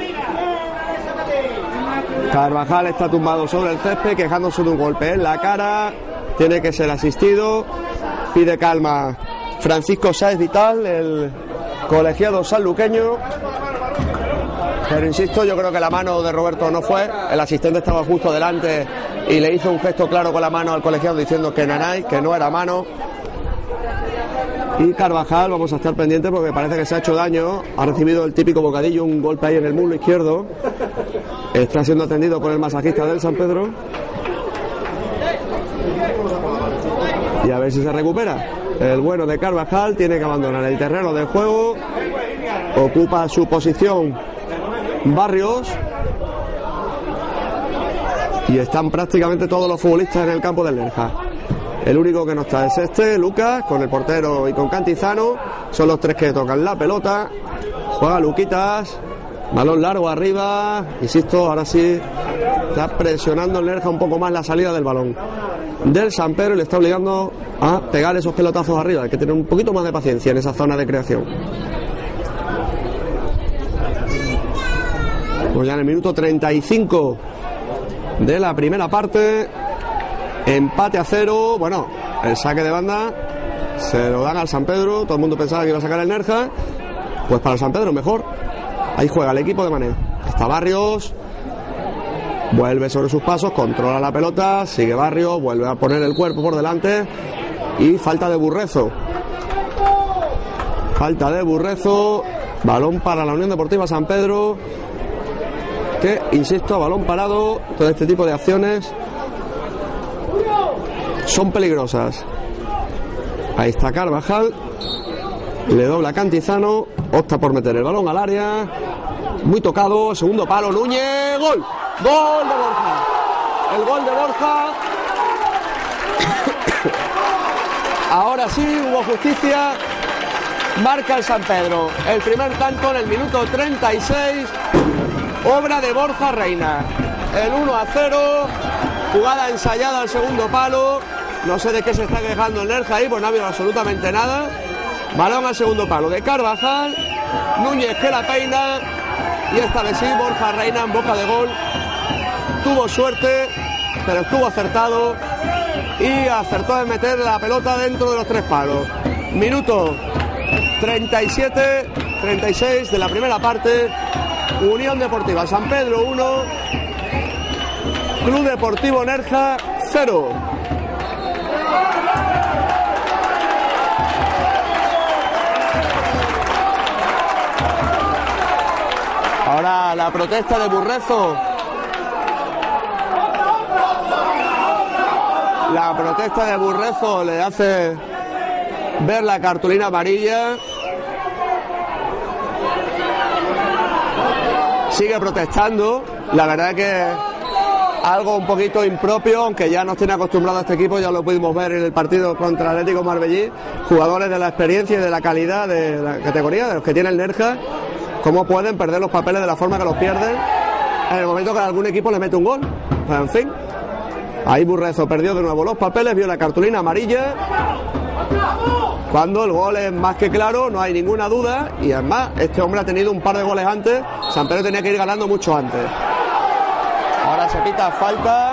Carvajal está tumbado sobre el césped, quejándose de un golpe en la cara. Tiene que ser asistido. Pide calma Francisco Sáez Vital, el colegiado sanluqueño. Pero insisto, yo creo que la mano de Roberto no fue. El asistente estaba justo delante y le hizo un gesto claro con la mano al colegiado diciendo que nanay, que no era mano. Y Carvajal, vamos a estar pendientes porque parece que se ha hecho daño. Ha recibido el típico bocadillo, un golpe ahí en el muslo izquierdo. Está siendo atendido por el masajista del San Pedro. Y a ver si se recupera. El bueno de Carvajal tiene que abandonar el terreno del juego. Ocupa su posición Barrios. Y están prácticamente todos los futbolistas en el campo del Nerja. El único que no está es este, Lucas, con el portero y con Cantizano. Son los tres que tocan la pelota. Juega Luquitas. Balón largo arriba. Insisto, ahora sí está presionando el Nerja un poco más la salida del balón del San Pedro y le está obligando a pegar esos pelotazos arriba. Hay que tener un poquito más de paciencia en esa zona de creación. Pues ya en el minuto treinta y cinco de la primera parte. Empate a cero. Bueno, el saque de banda se lo dan al San Pedro. Todo el mundo pensaba que iba a sacar el Nerja. Pues para el San Pedro mejor. Ahí juega el equipo de Mané. Está Barrios. Vuelve sobre sus pasos. Controla la pelota. Sigue Barrios. Vuelve a poner el cuerpo por delante. Y falta de Burrezo. Falta de Burrezo. Balón para la Unión Deportiva San Pedro. Que, insisto, balón parado. Todo este tipo de acciones son peligrosas. Ahí está Carvajal. Le dobla Cantizano. Opta por meter el balón al área. Muy tocado. Segundo palo. Núñez. Gol. Gol de Borja. El gol de Borja. Ahora sí hubo justicia. Marca el San Pedro. El primer tanto en el minuto treinta y seis. Obra de Borja Reina. El uno a cero. Jugada ensayada al segundo palo. No sé de qué se está quejando el Nerja ahí, pues no ha habido absolutamente nada. Balón al segundo palo de Carvajal. Núñez que la peina. Y esta vez sí, Borja Reina en boca de gol. Tuvo suerte, pero estuvo acertado. Y acertó en meter la pelota dentro de los tres palos. Minuto treinta y siete, treinta y seis de la primera parte. Unión Deportiva San Pedro uno. Club Deportivo Nerja cero. Ahora la protesta de Burrezo. La protesta de Burrezo le hace ver la cartulina amarilla. Sigue protestando. La verdad que algo un poquito impropio, aunque ya nos tiene acostumbrado a este equipo, ya lo pudimos ver en el partido contra el Atlético Marbellí. Jugadores de la experiencia y de la calidad de la categoría, de los que tiene el Nerja, cómo pueden perder los papeles de la forma que los pierden en el momento que algún equipo le mete un gol. Pues en fin, ahí Burrezo perdió de nuevo los papeles, vio la cartulina amarilla, cuando el gol es más que claro, no hay ninguna duda, y además este hombre ha tenido un par de goles antes. San Pedro tenía que ir ganando mucho antes. Ahora se pita falta.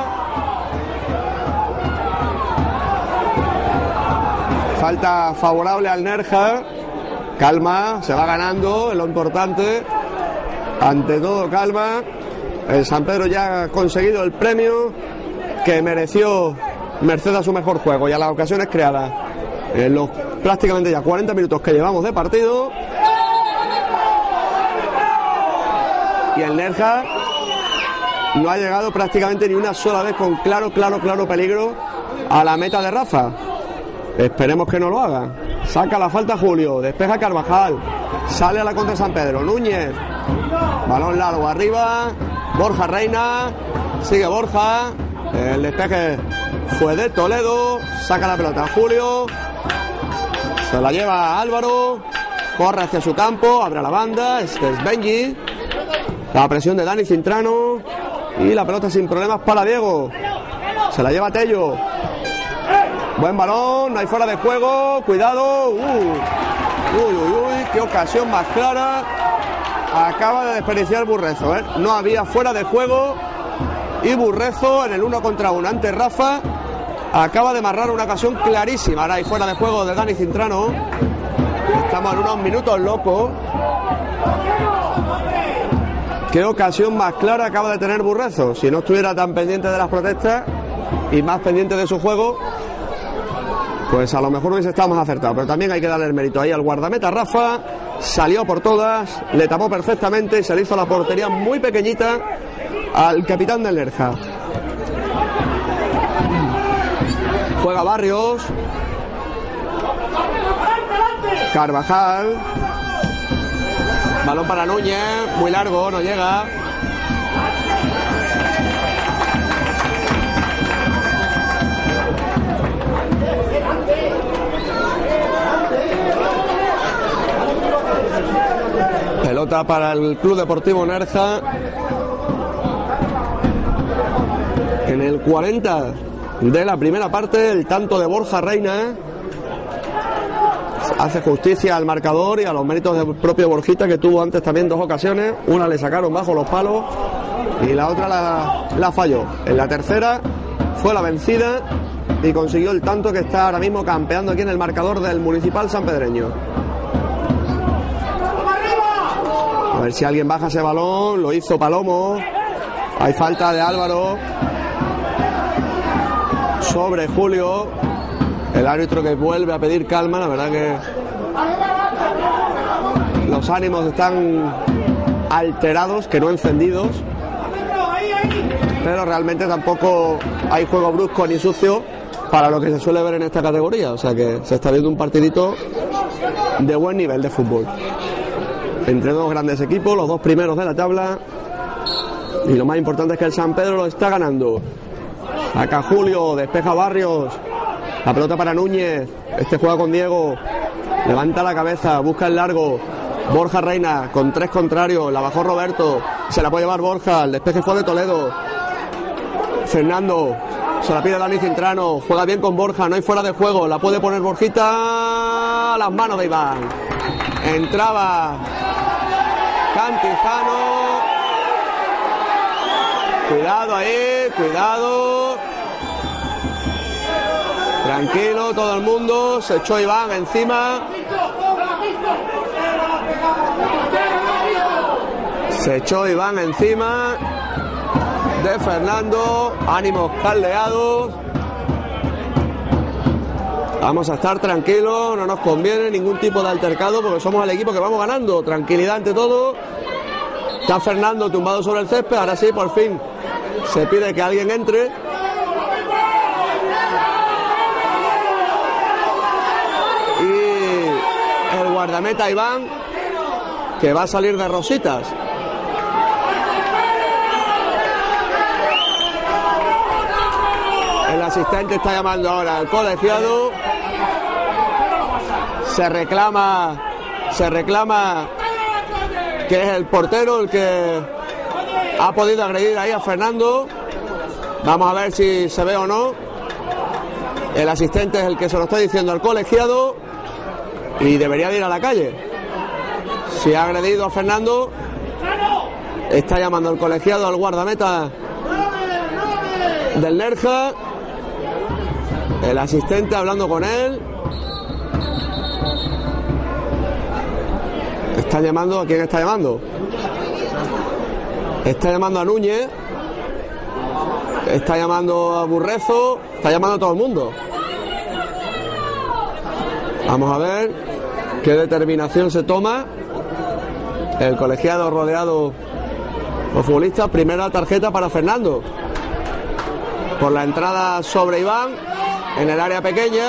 Falta favorable al Nerja. Calma, se va ganando, es lo importante. Ante todo, calma. El San Pedro ya ha conseguido el premio que mereció merced a su mejor juego y a las ocasiones creadas en los prácticamente ya cuarenta minutos que llevamos de partido. Y el Nerja no ha llegado prácticamente ni una sola vez con claro, claro, claro peligro a la meta de Rafa. Esperemos que no lo haga. Saca la falta Julio, despeja Carvajal, sale a la contra San Pedro. Núñez, balón largo arriba, Borja Reina, sigue Borja, el despeje fue de Toledo, saca la pelota Julio, se la lleva Álvaro, corre hacia su campo, abre la banda, este es Benji, la presión de Dani Cintrano y la pelota sin problemas para Diego, se la lleva Tello. Buen balón, no hay fuera de juego, cuidado, uh, uy, uy, uy, qué ocasión más clara, acaba de desperdiciar Burrezo, ¿eh? No había fuera de juego y Burrezo en el uno contra uno ante Rafa acaba de amarrar una ocasión clarísima. Ahora hay fuera de juego de Dani Cintrano, estamos en unos minutos locos. Qué ocasión más clara acaba de tener Burrezo, si no estuviera tan pendiente de las protestas y más pendiente de su juego, pues a lo mejor hubiese estado más acertado. Pero también hay que darle el mérito ahí al guardameta Rafa, salió por todas, le tapó perfectamente y se le hizo la portería muy pequeñita al capitán del Nerja. Juega Barrios, Carvajal, balón para Núñez, muy largo, no llega. Pelota para el Club Deportivo Nerja. En el cuarenta de la primera parte, el tanto de Borja Reina hace justicia al marcador y a los méritos del propio Borjita, que tuvo antes también dos ocasiones. Una le sacaron bajo los palos y la otra la, la falló. En la tercera fue la vencida y consiguió el tanto que está ahora mismo campeando aquí en el marcador del Municipal sanpedreño. A ver si alguien baja ese balón, lo hizo Palomo. Hay falta de Álvaro sobre Julio. El árbitro que vuelve a pedir calma, la verdad que los ánimos están alterados, que no encendidos. Pero realmente tampoco hay juego brusco ni sucio para lo que se suele ver en esta categoría. O sea que se está viendo un partidito de buen nivel de fútbol entre dos grandes equipos, los dos primeros de la tabla, y lo más importante es que el San Pedro lo está ganando. Acá Julio, despeja Barrios, la pelota para Núñez, este juega con Diego, levanta la cabeza, busca el largo, Borja Reina con tres contrarios, la bajó Roberto, se la puede llevar Borja, el despeje fue de Toledo, Fernando, se la pide Dani Cintrano, juega bien con Borja, no hay fuera de juego, la puede poner Borjita, a las manos de Iván, entraba Cantizano, cuidado ahí, cuidado, tranquilo todo el mundo, se echó Iván encima, se echó Iván encima de Fernando, ánimos caldeados, vamos a estar tranquilos, no nos conviene ningún tipo de altercado porque somos el equipo que vamos ganando, tranquilidad ante todo. Está Fernando tumbado sobre el césped, ahora sí, por fin se pide que alguien entre. guardameta Iván, que va a salir de rositas. El asistente está llamando ahora al colegiado. Se reclama, se reclama que es el portero el que ha podido agredir ahí a Fernando. Vamos a ver si se ve o no. El asistente es el que se lo está diciendo al colegiado y debería de ir a la calle. Si ha agredido a Fernando, está llamando al colegiado al guardameta del Nerja. El asistente hablando con él. Está llamando, ¿a quién está llamando? Está llamando a Núñez. Está llamando a Burrezo. Está llamando a todo el mundo. Vamos a ver qué determinación se toma. El colegiado rodeado por futbolistas. Primera tarjeta para Fernando. Por la entrada sobre Iván en el área pequeña.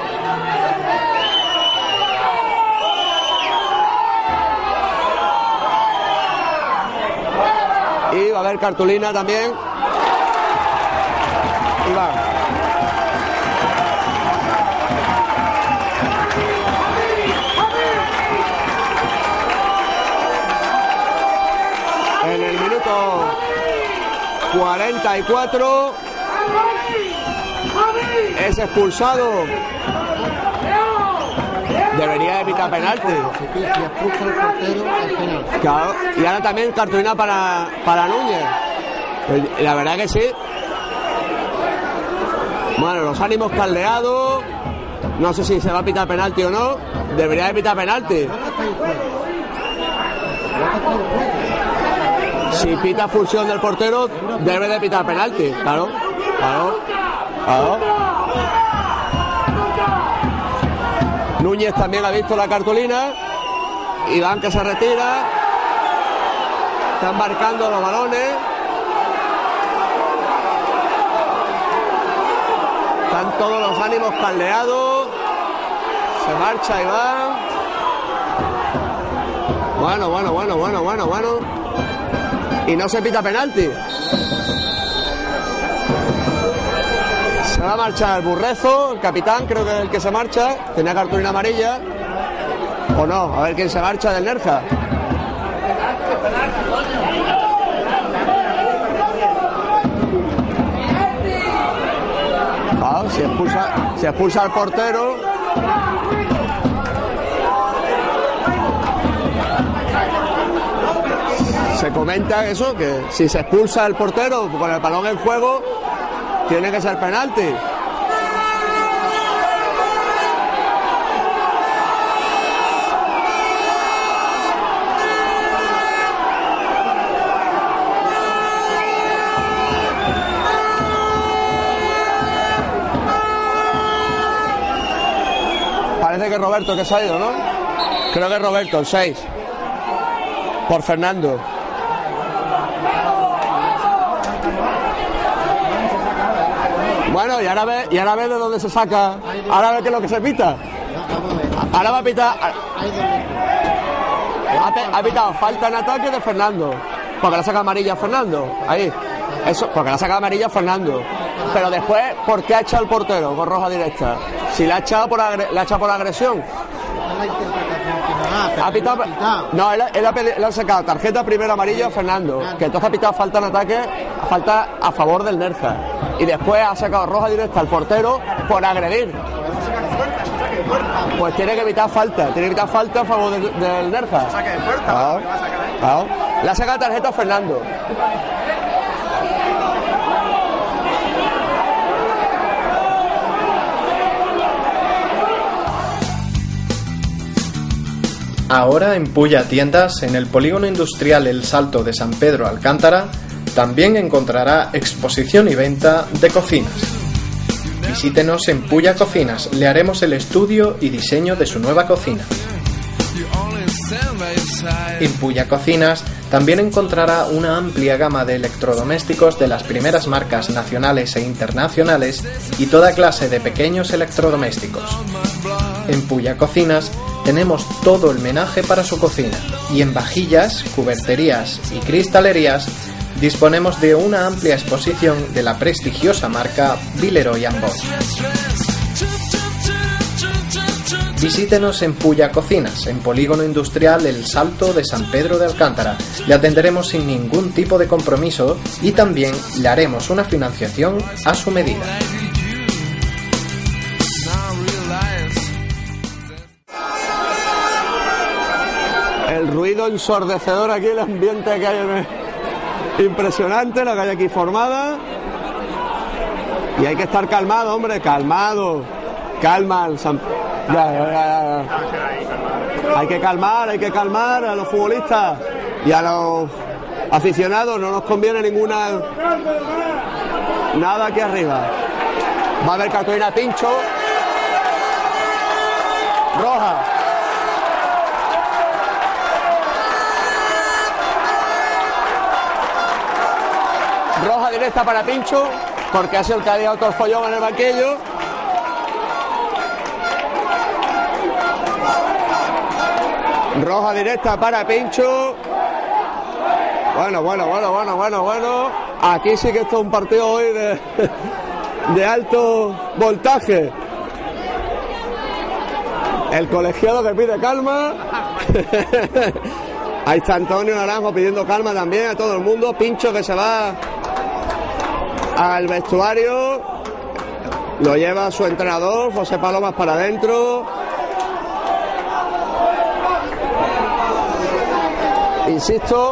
Y va a haber cartulina también. Iván. En el minuto cuarenta y cuatro es expulsado. Debería evitar penalti. Claro, y ahora también cartulina para, para Núñez. La verdad que sí. Bueno, los ánimos caldeados. No sé si se va a pitar penalti o no. Debería evitar penalti. Si pita expulsión del portero, debe de pitar penalti. Claro, claro, claro. Núñez también ha visto la cartulina. Iván que se retira. Están marcando los balones. Están todos los ánimos caldeados. Se marcha Iván. Bueno, bueno, bueno, bueno, bueno, bueno. Y no se pita penalti. Se va a marchar Burrezo, el capitán, creo que es el que se marcha. Tenía cartulina amarilla. O no, a ver quién se marcha del Nerja. Ah, si expulsa, si expulsa al portero. Se comenta eso, que si se expulsa el portero con el balón en juego, tiene que ser penalti. Parece que es Roberto que se ha ido, ¿no? Creo que es Roberto, el seis. Por Fernando. Bueno, y ahora ve, y ahora ve de dónde se saca. Ahora ve qué es lo que se pita. Ahora va a pitar. Ha, ha pitado falta en ataque de Fernando. Porque la saca amarilla Fernando. Ahí. Eso, porque la saca amarilla Fernando. Pero después, ¿por qué ha echado el portero con roja directa? Si la ha echado por, agre, la ha echado por agresión. Ha pitado, no, él, él, ha, él ha sacado tarjeta primera amarilla a Fernando, que entonces ha pitado falta en ataque, falta a favor del Nerja, y después ha sacado roja directa al portero por agredir. Pues tiene que evitar falta, tiene que evitar falta a favor del, del Nerja. Claro, claro. Le ha sacado tarjeta a Fernando. Ahora en Puya Tiendas, en el polígono industrial El Salto de San Pedro Alcántara, también encontrará exposición y venta de cocinas. Visítenos en Puya Cocinas, le haremos el estudio y diseño de su nueva cocina. En Puya Cocinas también encontrará una amplia gama de electrodomésticos de las primeras marcas nacionales e internacionales y toda clase de pequeños electrodomésticos. En Puya Cocinas tenemos todo el menaje para su cocina. Y en vajillas, cuberterías y cristalerías disponemos de una amplia exposición de la prestigiosa marca Villeroy and Bosch. Visítenos en Puya Cocinas, en Polígono Industrial El Salto de San Pedro de Alcántara. Le atenderemos sin ningún tipo de compromiso y también le haremos una financiación a su medida. El ruido ensordecedor aquí, el ambiente que hay es impresionante, la que hay aquí formada. Y hay que estar calmado, hombre, calmado. Calma, el San... ya, ya, ya, ya. Hay que calmar, hay que calmar a los futbolistas y a los aficionados. No nos conviene ninguna nada aquí arriba. Va a haber cartulina pincho roja. Roja directa para Pincho, porque ha sido el que ha dado todo el follón en el banquillo. Roja directa para Pincho. Bueno, bueno, bueno, bueno, bueno, bueno. Aquí sí que esto es un partido hoy de, de alto voltaje. El colegiado que pide calma. Ahí está Antonio Naranjo pidiendo calma también a todo el mundo. Pincho que se va al vestuario. Lo lleva su entrenador, José Palomas, para adentro. Insisto,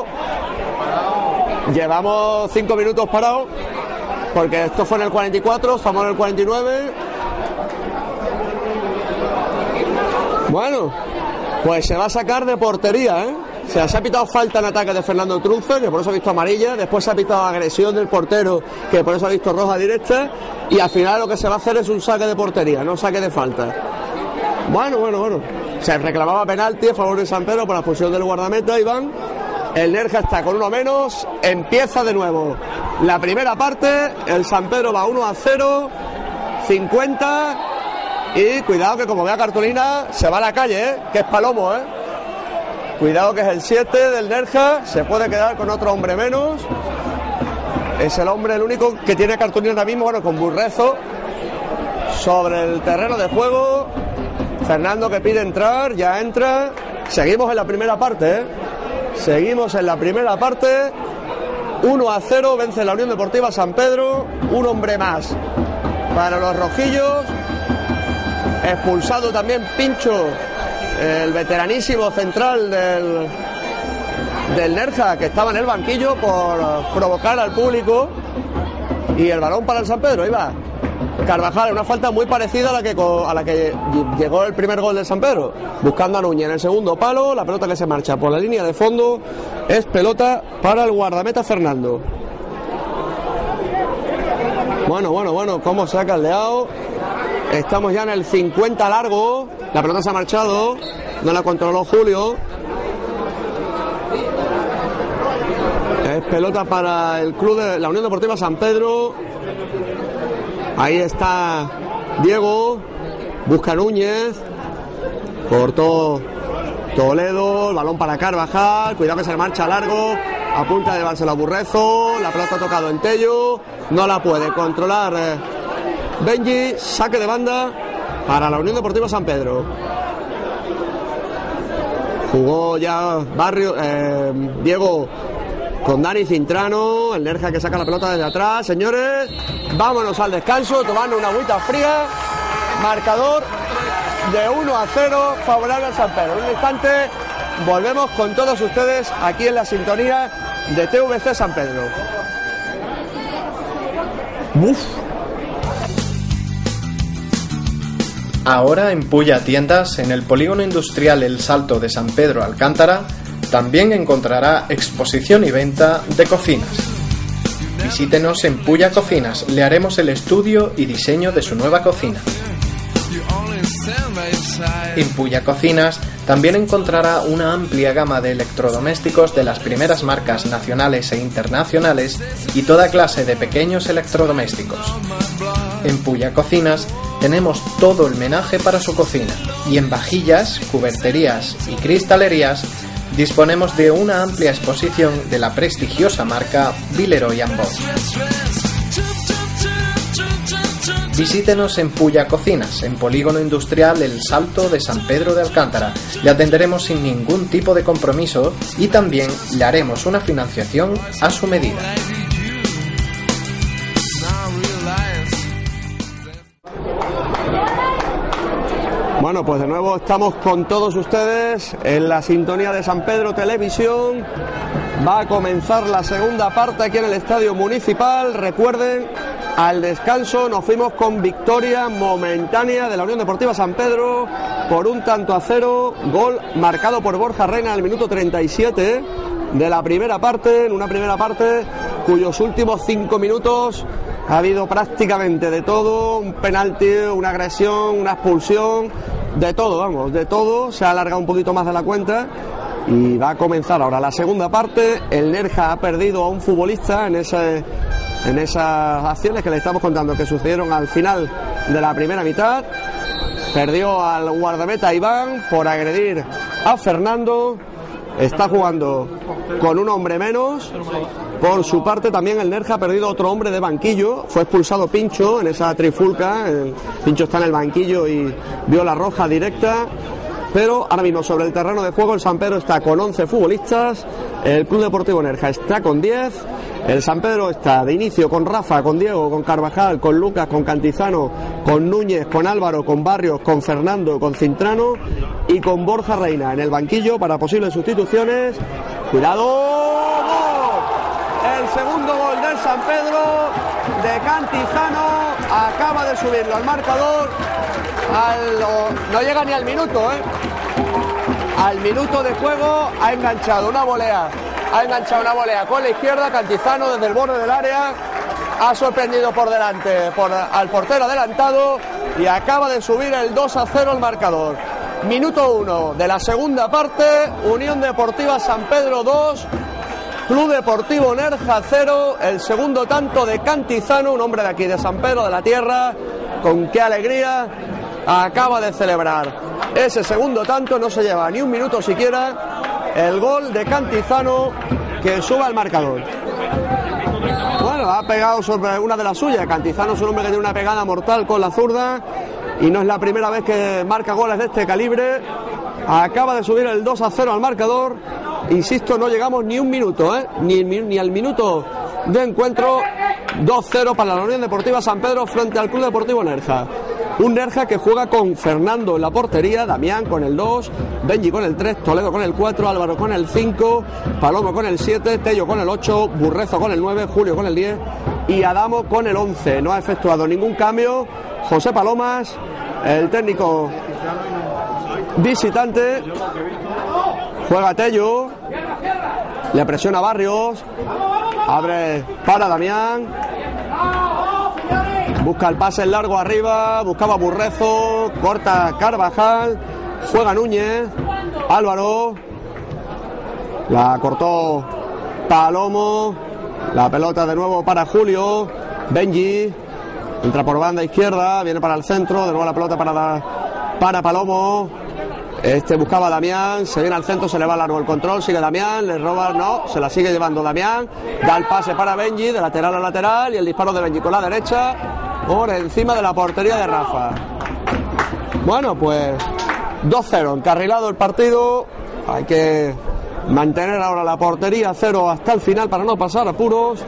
llevamos cinco minutos parados, porque esto fue en el cuarenta y cuatro, estamos en el cuarenta y nueve. Bueno, pues se va a sacar de portería, ¿eh? Se ha pitado falta en ataque de Fernando Trunce, que por eso ha visto amarilla. Después se ha pitado agresión del portero, que por eso ha visto roja directa. Y al final lo que se va a hacer es un saque de portería, no saque de falta. Bueno, bueno, bueno. Se reclamaba penalti a favor de San Pedro por la expulsión del guardameta, Iván. El Nerja está con uno menos. Empieza de nuevo la primera parte. El San Pedro va uno a cero. cincuenta. Y cuidado que como vea cartulina se va a la calle, ¿eh? Que es Palomo, ¿eh? Cuidado que es el siete del Nerja. Se puede quedar con otro hombre menos. Es el hombre el único que tiene cartulina ahora mismo. Bueno, con Burrezo sobre el terreno de juego. Fernando que pide entrar, ya entra. Seguimos en la primera parte, ¿eh? Seguimos en la primera parte. uno a cero, vence la Unión Deportiva San Pedro. Un hombre más para los rojillos. Expulsado también Pincho, el veteranísimo central del, del Nerja, que estaba en el banquillo por provocar al público. Y el balón para el San Pedro, ahí va Carvajal, una falta muy parecida a la que a la que llegó el primer gol del San Pedro, buscando a Núñez en el segundo palo. La pelota que se marcha por la línea de fondo es pelota para el guardameta Fernando. Bueno, bueno, bueno, cómo saca el Leao. Estamos ya en el cincuenta largo. La pelota se ha marchado, no la controló Julio. Es pelota para el club de la Unión Deportiva San Pedro. Ahí está Diego, busca Núñez, cortó Toledo, el balón para Carvajal, cuidado que se le marcha largo, a punta de llevárselo a Burrezo, la pelota ha tocado en Tello, no la puede controlar eh, Benji, saque de banda para la Unión Deportiva San Pedro. Jugó ya Barrio, eh, Diego con Dani Cintrano, el Nerja que saca la pelota desde atrás. Señores, vámonos al descanso, tomando una agüita fría. Marcador de uno a cero, favorable al San Pedro. En un instante volvemos con todos ustedes aquí en la sintonía de T V C San Pedro. Uf. Ahora en Puya Tiendas, en el Polígono Industrial El Salto de San Pedro Alcántara, también encontrará exposición y venta de cocinas. Visítenos en Puya Cocinas, le haremos el estudio y diseño de su nueva cocina. En Puya Cocinas también encontrará una amplia gama de electrodomésticos de las primeras marcas nacionales e internacionales y toda clase de pequeños electrodomésticos. En Puya Cocinas tenemos todo el menaje para su cocina, y en vajillas, cuberterías y cristalerías disponemos de una amplia exposición de la prestigiosa marca Villeroy and Boch. Visítenos en Puya Cocinas, en Polígono Industrial El Salto de San Pedro de Alcántara. Le atenderemos sin ningún tipo de compromiso y también le haremos una financiación a su medida. Bueno, pues de nuevo estamos con todos ustedes en la sintonía de San Pedro Televisión. Va a comenzar la segunda parte aquí en el Estadio Municipal. Recuerden, al descanso nos fuimos con victoria momentánea de la Unión Deportiva San Pedro por un tanto a cero, gol marcado por Borja Reina al minuto treinta y siete de la primera parte, en una primera parte cuyos últimos cinco minutos ha habido prácticamente de todo, un penalti, una agresión, una expulsión, de todo, vamos, de todo, se ha alargado un poquito más de la cuenta. Y va a comenzar ahora la segunda parte. El Nerja ha perdido a un futbolista en, ese, en esas acciones que le estamos contando que sucedieron al final de la primera mitad. Perdió al guardameta Iván por agredir a Fernando. Está jugando con un hombre menos. Por su parte también el Nerja ha perdido otro hombre de banquillo. Fue expulsado Pincho en esa trifulca. El Pincho está en el banquillo y vio la roja directa. Pero ahora mismo sobre el terreno de juego el San Pedro está con once futbolistas, el Club Deportivo Nerja está con diez, el San Pedro está de inicio con Rafa, con Diego, con Carvajal, con Lucas, con Cantizano, con Núñez, con Álvaro, con Barrios, con Fernando, con Cintrano y con Borja Reina en el banquillo para posibles sustituciones. ¡Cuidado! El segundo gol del San Pedro de Cantizano, acaba de subirlo al marcador. Al, no llega ni al minuto, ¿eh? Al minuto de juego ha enganchado una volea, ha enganchado una volea con la izquierda. Cantizano desde el borde del área ha sorprendido por delante por, al portero adelantado y acaba de subir el dos a cero al marcador. Minuto uno de la segunda parte, Unión Deportiva San Pedro dos, Club Deportivo Nerja cero, el segundo tanto de Cantizano, un hombre de aquí de San Pedro de la Tierra, con qué alegría acaba de celebrar ese segundo tanto. No se lleva ni un minuto siquiera el gol de Cantizano que sube al marcador. Bueno, ha pegado sobre una de las suyas. Cantizano es un hombre que tiene una pegada mortal con la zurda y no es la primera vez que marca goles de este calibre. Acaba de subir el dos a cero al marcador. Insisto, no llegamos ni un minuto, ¿eh? ni, ni al minuto de encuentro. dos cero para la Unión Deportiva San Pedro frente al Club Deportivo Nerja. Un Nerja que juega con Fernando en la portería, Damián con el dos, Benji con el tres, Toledo con el cuatro, Álvaro con el cinco, Palomo con el siete, Tello con el ocho, Burrezo con el nueve, Julio con el diez y Adamo con el once. No ha efectuado ningún cambio José Palomas, el técnico visitante. Juega Tello, le presiona Barrios, abre para Damián, busca el pase en largo arriba, buscaba Burrezo, corta Carvajal, juega Núñez, Álvaro, la cortó Palomo, la pelota de nuevo para Julio, Benji, entra por banda izquierda, viene para el centro, de nuevo la pelota para, la, para Palomo. Este buscaba a Damián, se viene al centro, se le va largo el control, sigue Damián, le roba, no, se la sigue llevando Damián, da el pase para Benji, de lateral a lateral, y el disparo de Benji con la derecha, por encima de la portería de Rafa. Bueno, pues dos cero, encarrilado el partido, hay que mantener ahora la portería cero hasta el final para no pasar apuros,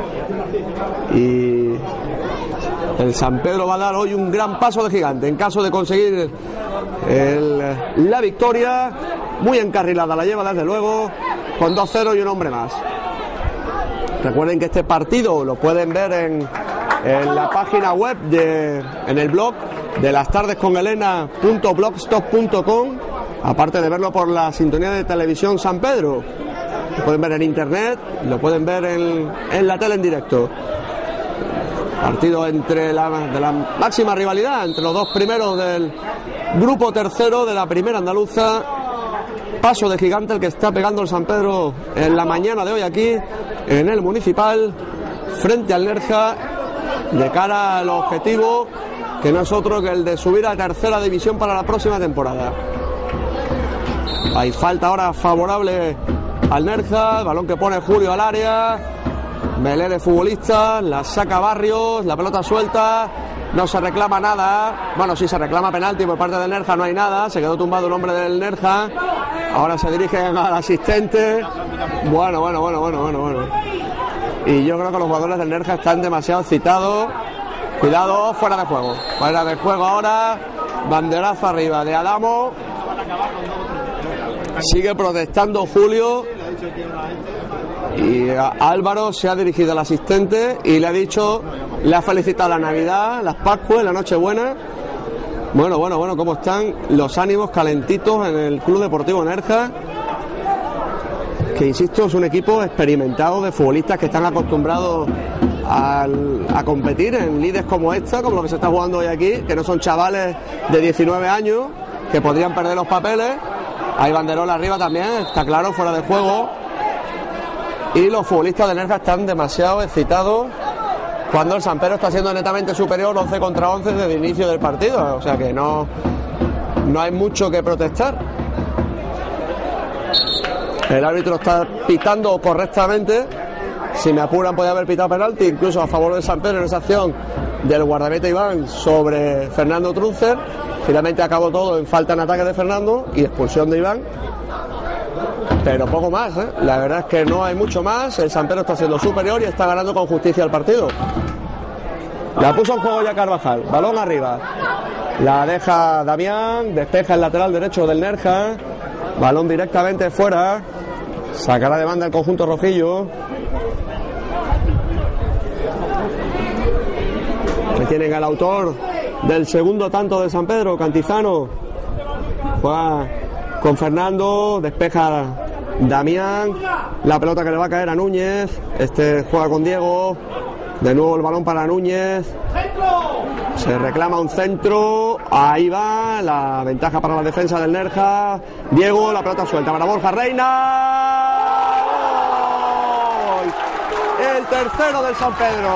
y el San Pedro va a dar hoy un gran paso de gigante en caso de conseguir el, la victoria. Muy encarrilada la lleva desde luego, con dos cero y un hombre más. Recuerden que este partido lo pueden ver en, en la página web, de, en el blog de las tardes con Elena punto blogspot punto com, aparte de verlo por la sintonía de televisión San Pedro. Lo pueden ver en internet, lo pueden ver en, en la tele en directo. Partido entre la, de la máxima rivalidad entre los dos primeros del grupo tercero de la primera andaluza. Paso de gigante el que está pegando el San Pedro en la mañana de hoy aquí en el Municipal frente al Nerja, de cara al objetivo que no es otro que el de subir a tercera división para la próxima temporada. Hay falta ahora favorable al Nerja, el balón que pone Julio al área, melé de futbolistas, la saca Barrios, la pelota suelta, no se reclama nada. Bueno, sí se reclama penalti por parte del Nerja, no hay nada, se quedó tumbado un hombre del Nerja, ahora se dirigen al asistente. Bueno, bueno, bueno, bueno, bueno, bueno. Y yo creo que los jugadores del Nerja están demasiado excitados. Cuidado, fuera de juego, fuera de juego ahora, banderazo arriba de Adamo. Sigue protestando Julio y Álvaro se ha dirigido al asistente y le ha dicho, le ha felicitado la Navidad, las Pascuas, la Nochebuena. Bueno, bueno, bueno, cómo están los ánimos calentitos en el Club Deportivo Nerja, que insisto es un equipo experimentado de futbolistas que están acostumbrados al, a competir en lides como esta, como lo que se está jugando hoy aquí, que no son chavales de diecinueve años que podrían perder los papeles. Hay banderola arriba también, está claro, fuera de juego. Y los futbolistas de Nerja están demasiado excitados cuando el San Pedro está siendo netamente superior once contra once desde el inicio del partido. O sea que no, no hay mucho que protestar. El árbitro está pitando correctamente. Si me apuran podría haber pitado penalti, incluso a favor del San Pedro en esa acción del guardameta Iván sobre Fernando Truncer. Finalmente acabó todo en falta en ataque de Fernando y expulsión de Iván. Pero poco más, ¿eh? La verdad es que no hay mucho más. El San Pedro está siendo superior y está ganando con justicia el partido. La puso en juego ya Carvajal, balón arriba. La deja Damián, despeja el lateral derecho del Nerja. Balón directamente fuera. Sacará de banda el conjunto rojillo. Ahí tienen al autor del segundo tanto de San Pedro, Cantizano. Juega con Fernando, despeja Damián, la pelota que le va a caer a Núñez. Este juega con Diego, de nuevo el balón para Núñez, se reclama un centro, ahí va, la ventaja para la defensa del Nerja. Diego, la pelota suelta para Borja Reina. ¡Gol! El tercero del San Pedro.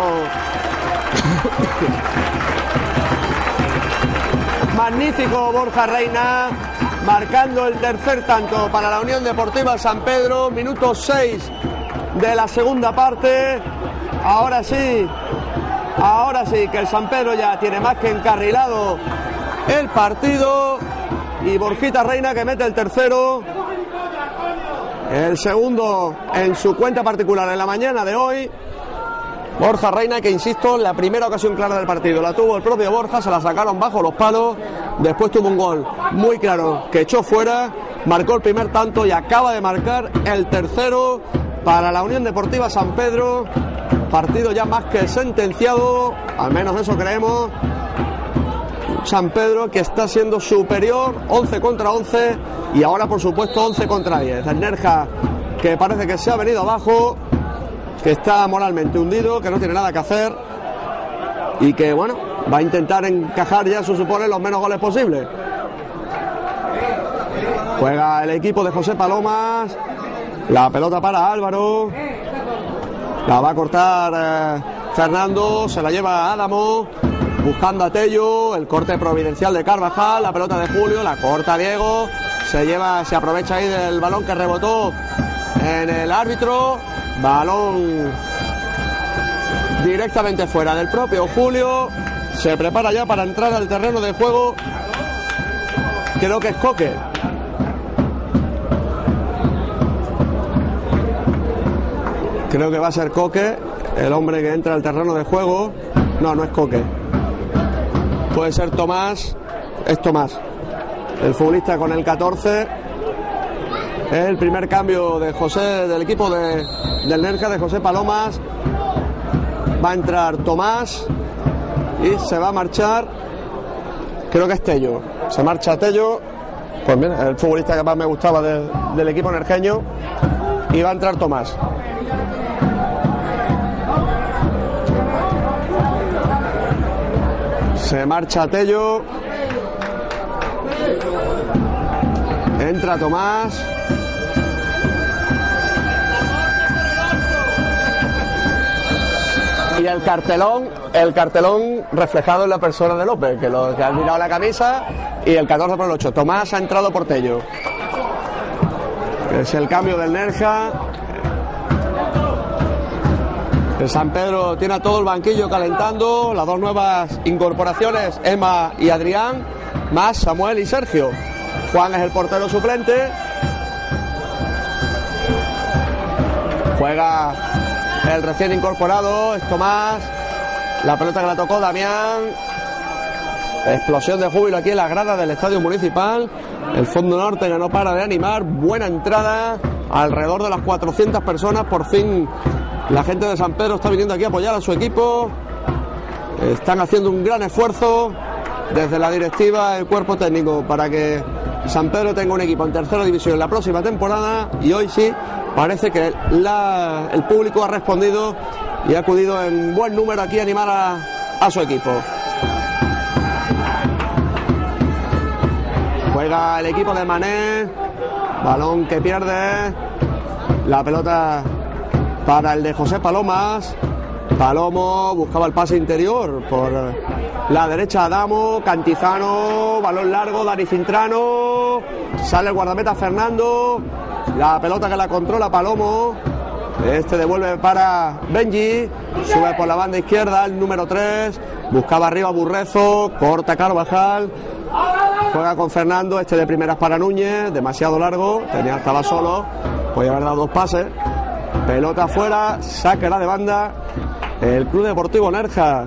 Magnífico Borja Reina, marcando el tercer tanto para la Unión Deportiva San Pedro. Minuto seis de la segunda parte. Ahora sí, ahora sí que el San Pedro ya tiene más que encarrilado el partido. Y Borjita Reina que mete el tercero, el segundo en su cuenta particular en la mañana de hoy. Borja Reina, que insisto, la primera ocasión clara del partido la tuvo el propio Borja, se la sacaron bajo los palos, después tuvo un gol muy claro que echó fuera, marcó el primer tanto y acaba de marcar el tercero para la Unión Deportiva San Pedro. Partido ya más que sentenciado, al menos eso creemos. San Pedro que está siendo superior, once contra once, y ahora por supuesto once contra diez. El Nerja que parece que se ha venido abajo, que está moralmente hundido, que no tiene nada que hacer y que, bueno, va a intentar encajar ya, se supone, los menos goles posibles. Juega el equipo de José Palomas, la pelota para Álvaro, la va a cortar eh, Fernando, se la lleva Adamo, buscando a Tello, el corte providencial de Carvajal, la pelota de Julio, la corta Diego, se lleva, se aprovecha ahí del balón que rebotó en el árbitro. Balón directamente fuera del propio Julio. Se prepara ya para entrar al terreno de juego. Creo que es Coque. Creo que va a ser Coque, el hombre que entra al terreno de juego. No, no es Coque. Puede ser Tomás. Es Tomás, el futbolista con el catorce. Es el primer cambio de José, del equipo de, del Nerja, de José Palomas. Va a entrar Tomás y se va a marchar, creo que es Tello. Se marcha Tello, pues mira, el futbolista que más me gustaba de, del equipo nerjeño. Y va a entrar Tomás. Se marcha Tello. Entra Tomás. Y el cartelón, el cartelón reflejado en la persona de López, que lo que ha mirado la camisa, y el catorce por el ocho. Tomás ha entrado por Tello. Es el cambio del Nerja. El San Pedro tiene a todo el banquillo calentando. Las dos nuevas incorporaciones, Emma y Adrián, más Samuel y Sergio. Juan es el portero suplente. Juega el recién incorporado, es Tomás. La pelota que la tocó Damián. Explosión de júbilo aquí en las gradas del Estadio Municipal. El Fondo Norte que no para de animar. Buena entrada. Alrededor de las cuatrocientas personas. Por fin la gente de San Pedro está viniendo aquí a apoyar a su equipo. Están haciendo un gran esfuerzo desde la directiva, el cuerpo técnico, para que San Pedro tenga un equipo en tercera división la próxima temporada. Y hoy sí parece que la, el público ha respondido y ha acudido en buen número aquí a animar a, a su equipo. Juega el equipo de Mané. Balón que pierde. La pelota para el de José Palomas. Palomo buscaba el pase interior por la derecha. Adamo, Cantizano, balón largo, Dani Cintrano. Sale el guardameta Fernando. La pelota que la controla Palomo. Este devuelve para Benji. Sube por la banda izquierda el número tres. Buscaba arriba Burrezo. Corta Carvajal. Juega con Fernando. Este de primeras para Núñez. Demasiado largo. Tenía, estaba solo. Podía haber dado dos pases. Pelota afuera. Saque la de banda. El Club Deportivo Nerja.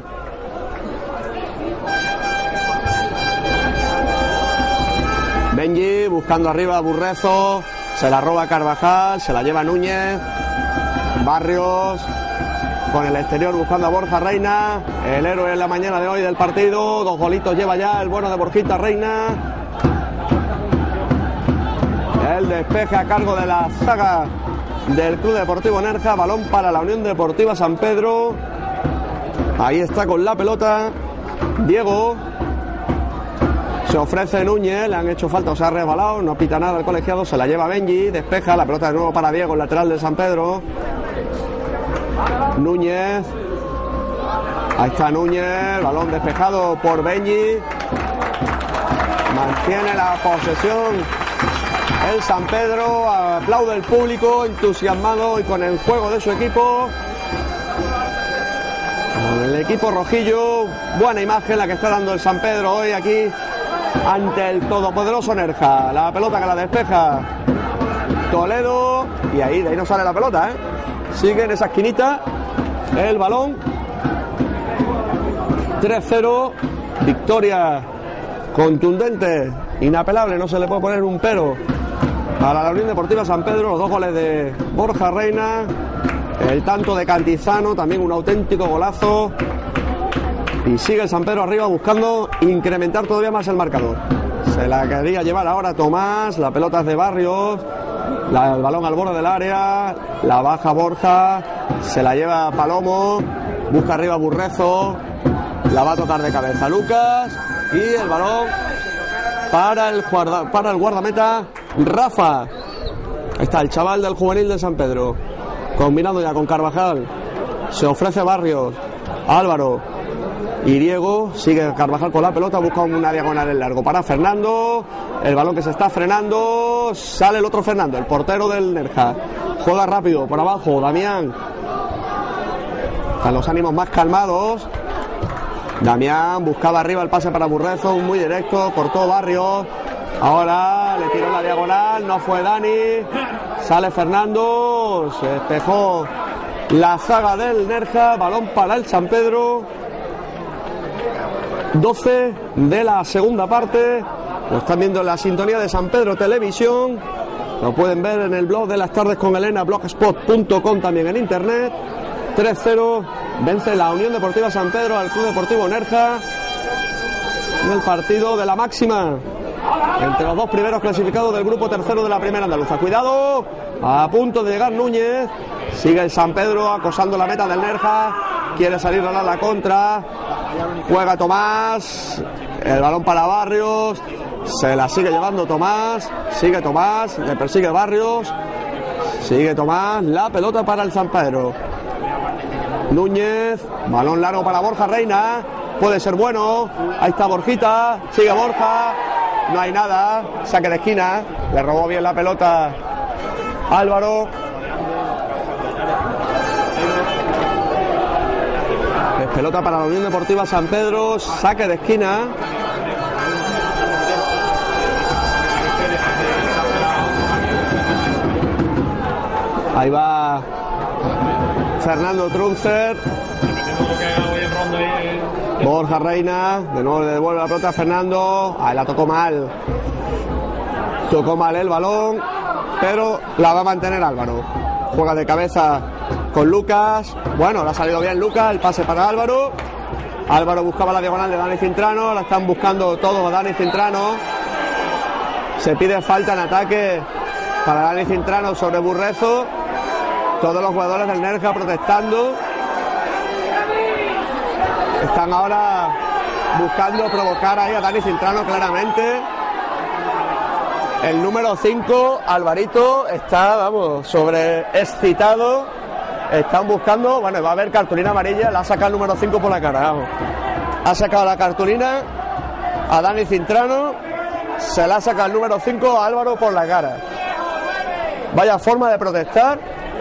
Benji buscando arriba a Burrezo. Se la roba Carvajal. Se la lleva Núñez. Barrios con el exterior buscando a Borja Reina. El héroe en la mañana de hoy del partido. Dos golitos lleva ya el bueno de Borjita Reina. El despeje a cargo de la zaga del Club Deportivo Nerja. Balón para la Unión Deportiva San Pedro. Ahí está con la pelota Diego. Se ofrece Núñez, le han hecho falta, o se ha resbalado, no pita nada el colegiado, se la lleva Benji, despeja, la pelota de nuevo para Diego, el lateral de San Pedro. Núñez. Ahí está Núñez, balón despejado por Benji. Mantiene la posesión el San Pedro, aplaude el público entusiasmado y con el juego de su equipo. El equipo rojillo, buena imagen la que está dando el San Pedro hoy aquí ante el todopoderoso Nerja. La pelota que la despeja Toledo y ahí de ahí no sale la pelota, ¿eh? Sigue en esa esquinita el balón. tres cero, victoria contundente, inapelable, no se le puede poner un pero para la Unión Deportiva San Pedro. Los dos goles de Borja Reina, el tanto de Cantizano, también un auténtico golazo. Y sigue el San Pedro arriba buscando incrementar todavía más el marcador. Se la quería llevar ahora Tomás, la pelota es de Barrios, la, el balón al borde del área, la baja Borja, se la lleva Palomo, busca arriba Burrezo, la va a tocar de cabeza Lucas y el balón para el, guarda, para el guardameta Rafa. Ahí está el chaval del juvenil de San Pedro, combinando ya con Carvajal. Se ofrece Barrios, Álvaro y Diego, sigue Carvajal con la pelota, busca una diagonal en largo para Fernando, el balón que se está frenando, sale el otro Fernando, el portero del Nerja, juega rápido por abajo, Damián, están los ánimos más calmados. Damián buscaba arriba el pase para Burrezo, muy directo, cortó Barrios, ahora le tiró la diagonal, no fue Dani, sale Fernando, se despejó la zaga del Nerja, balón para el San Pedro. doce de la segunda parte, lo están viendo en la sintonía de San Pedro Televisión, lo pueden ver en el blog de las tardes con Elena, blogspot punto com, también en internet. tres cero, vence la Unión Deportiva San Pedro al Club Deportivo Nerja en el partido de la máxima entre los dos primeros clasificados del grupo tercero de la primera andaluza. Cuidado, a punto de llegar Núñez, sigue el San Pedro acosando la meta del Nerja, quiere salir a dar la contra, juega Tomás, el balón para Barrios, se la sigue llevando Tomás, sigue Tomás, le persigue Barrios, sigue Tomás, la pelota para el San Pedro. Núñez, balón largo para Borja Reina, puede ser bueno, ahí está Borjita, sigue Borja, no hay nada, saque de esquina, le robó bien la pelota Álvaro. Es pelota para la Unión Deportiva San Pedro, saque de esquina. Ahí va Fernando Truncer. Borja Reina, de nuevo le devuelve la pelota a Fernando. Ahí la tocó mal. Tocó mal el balón, pero la va a mantener Álvaro. Juega de cabeza con Lucas. Bueno, le ha salido bien Lucas, el pase para Álvaro. Álvaro buscaba la diagonal de Dani Cintrano, la están buscando todos a Dani Cintrano. Se pide falta en ataque para Dani Cintrano sobre Burrezo. Todos los jugadores del Nerja protestando. Están ahora buscando provocar ahí a Dani Cintrano claramente. El número cinco, Alvarito, está, vamos, sobre excitado. Están buscando, bueno, va a haber cartulina amarilla, la ha sacado el número cinco por la cara, vamos. Ha sacado la cartulina a Dani Cintrano, se la ha sacado el número cinco a Álvaro por la cara. Vaya forma de protestar.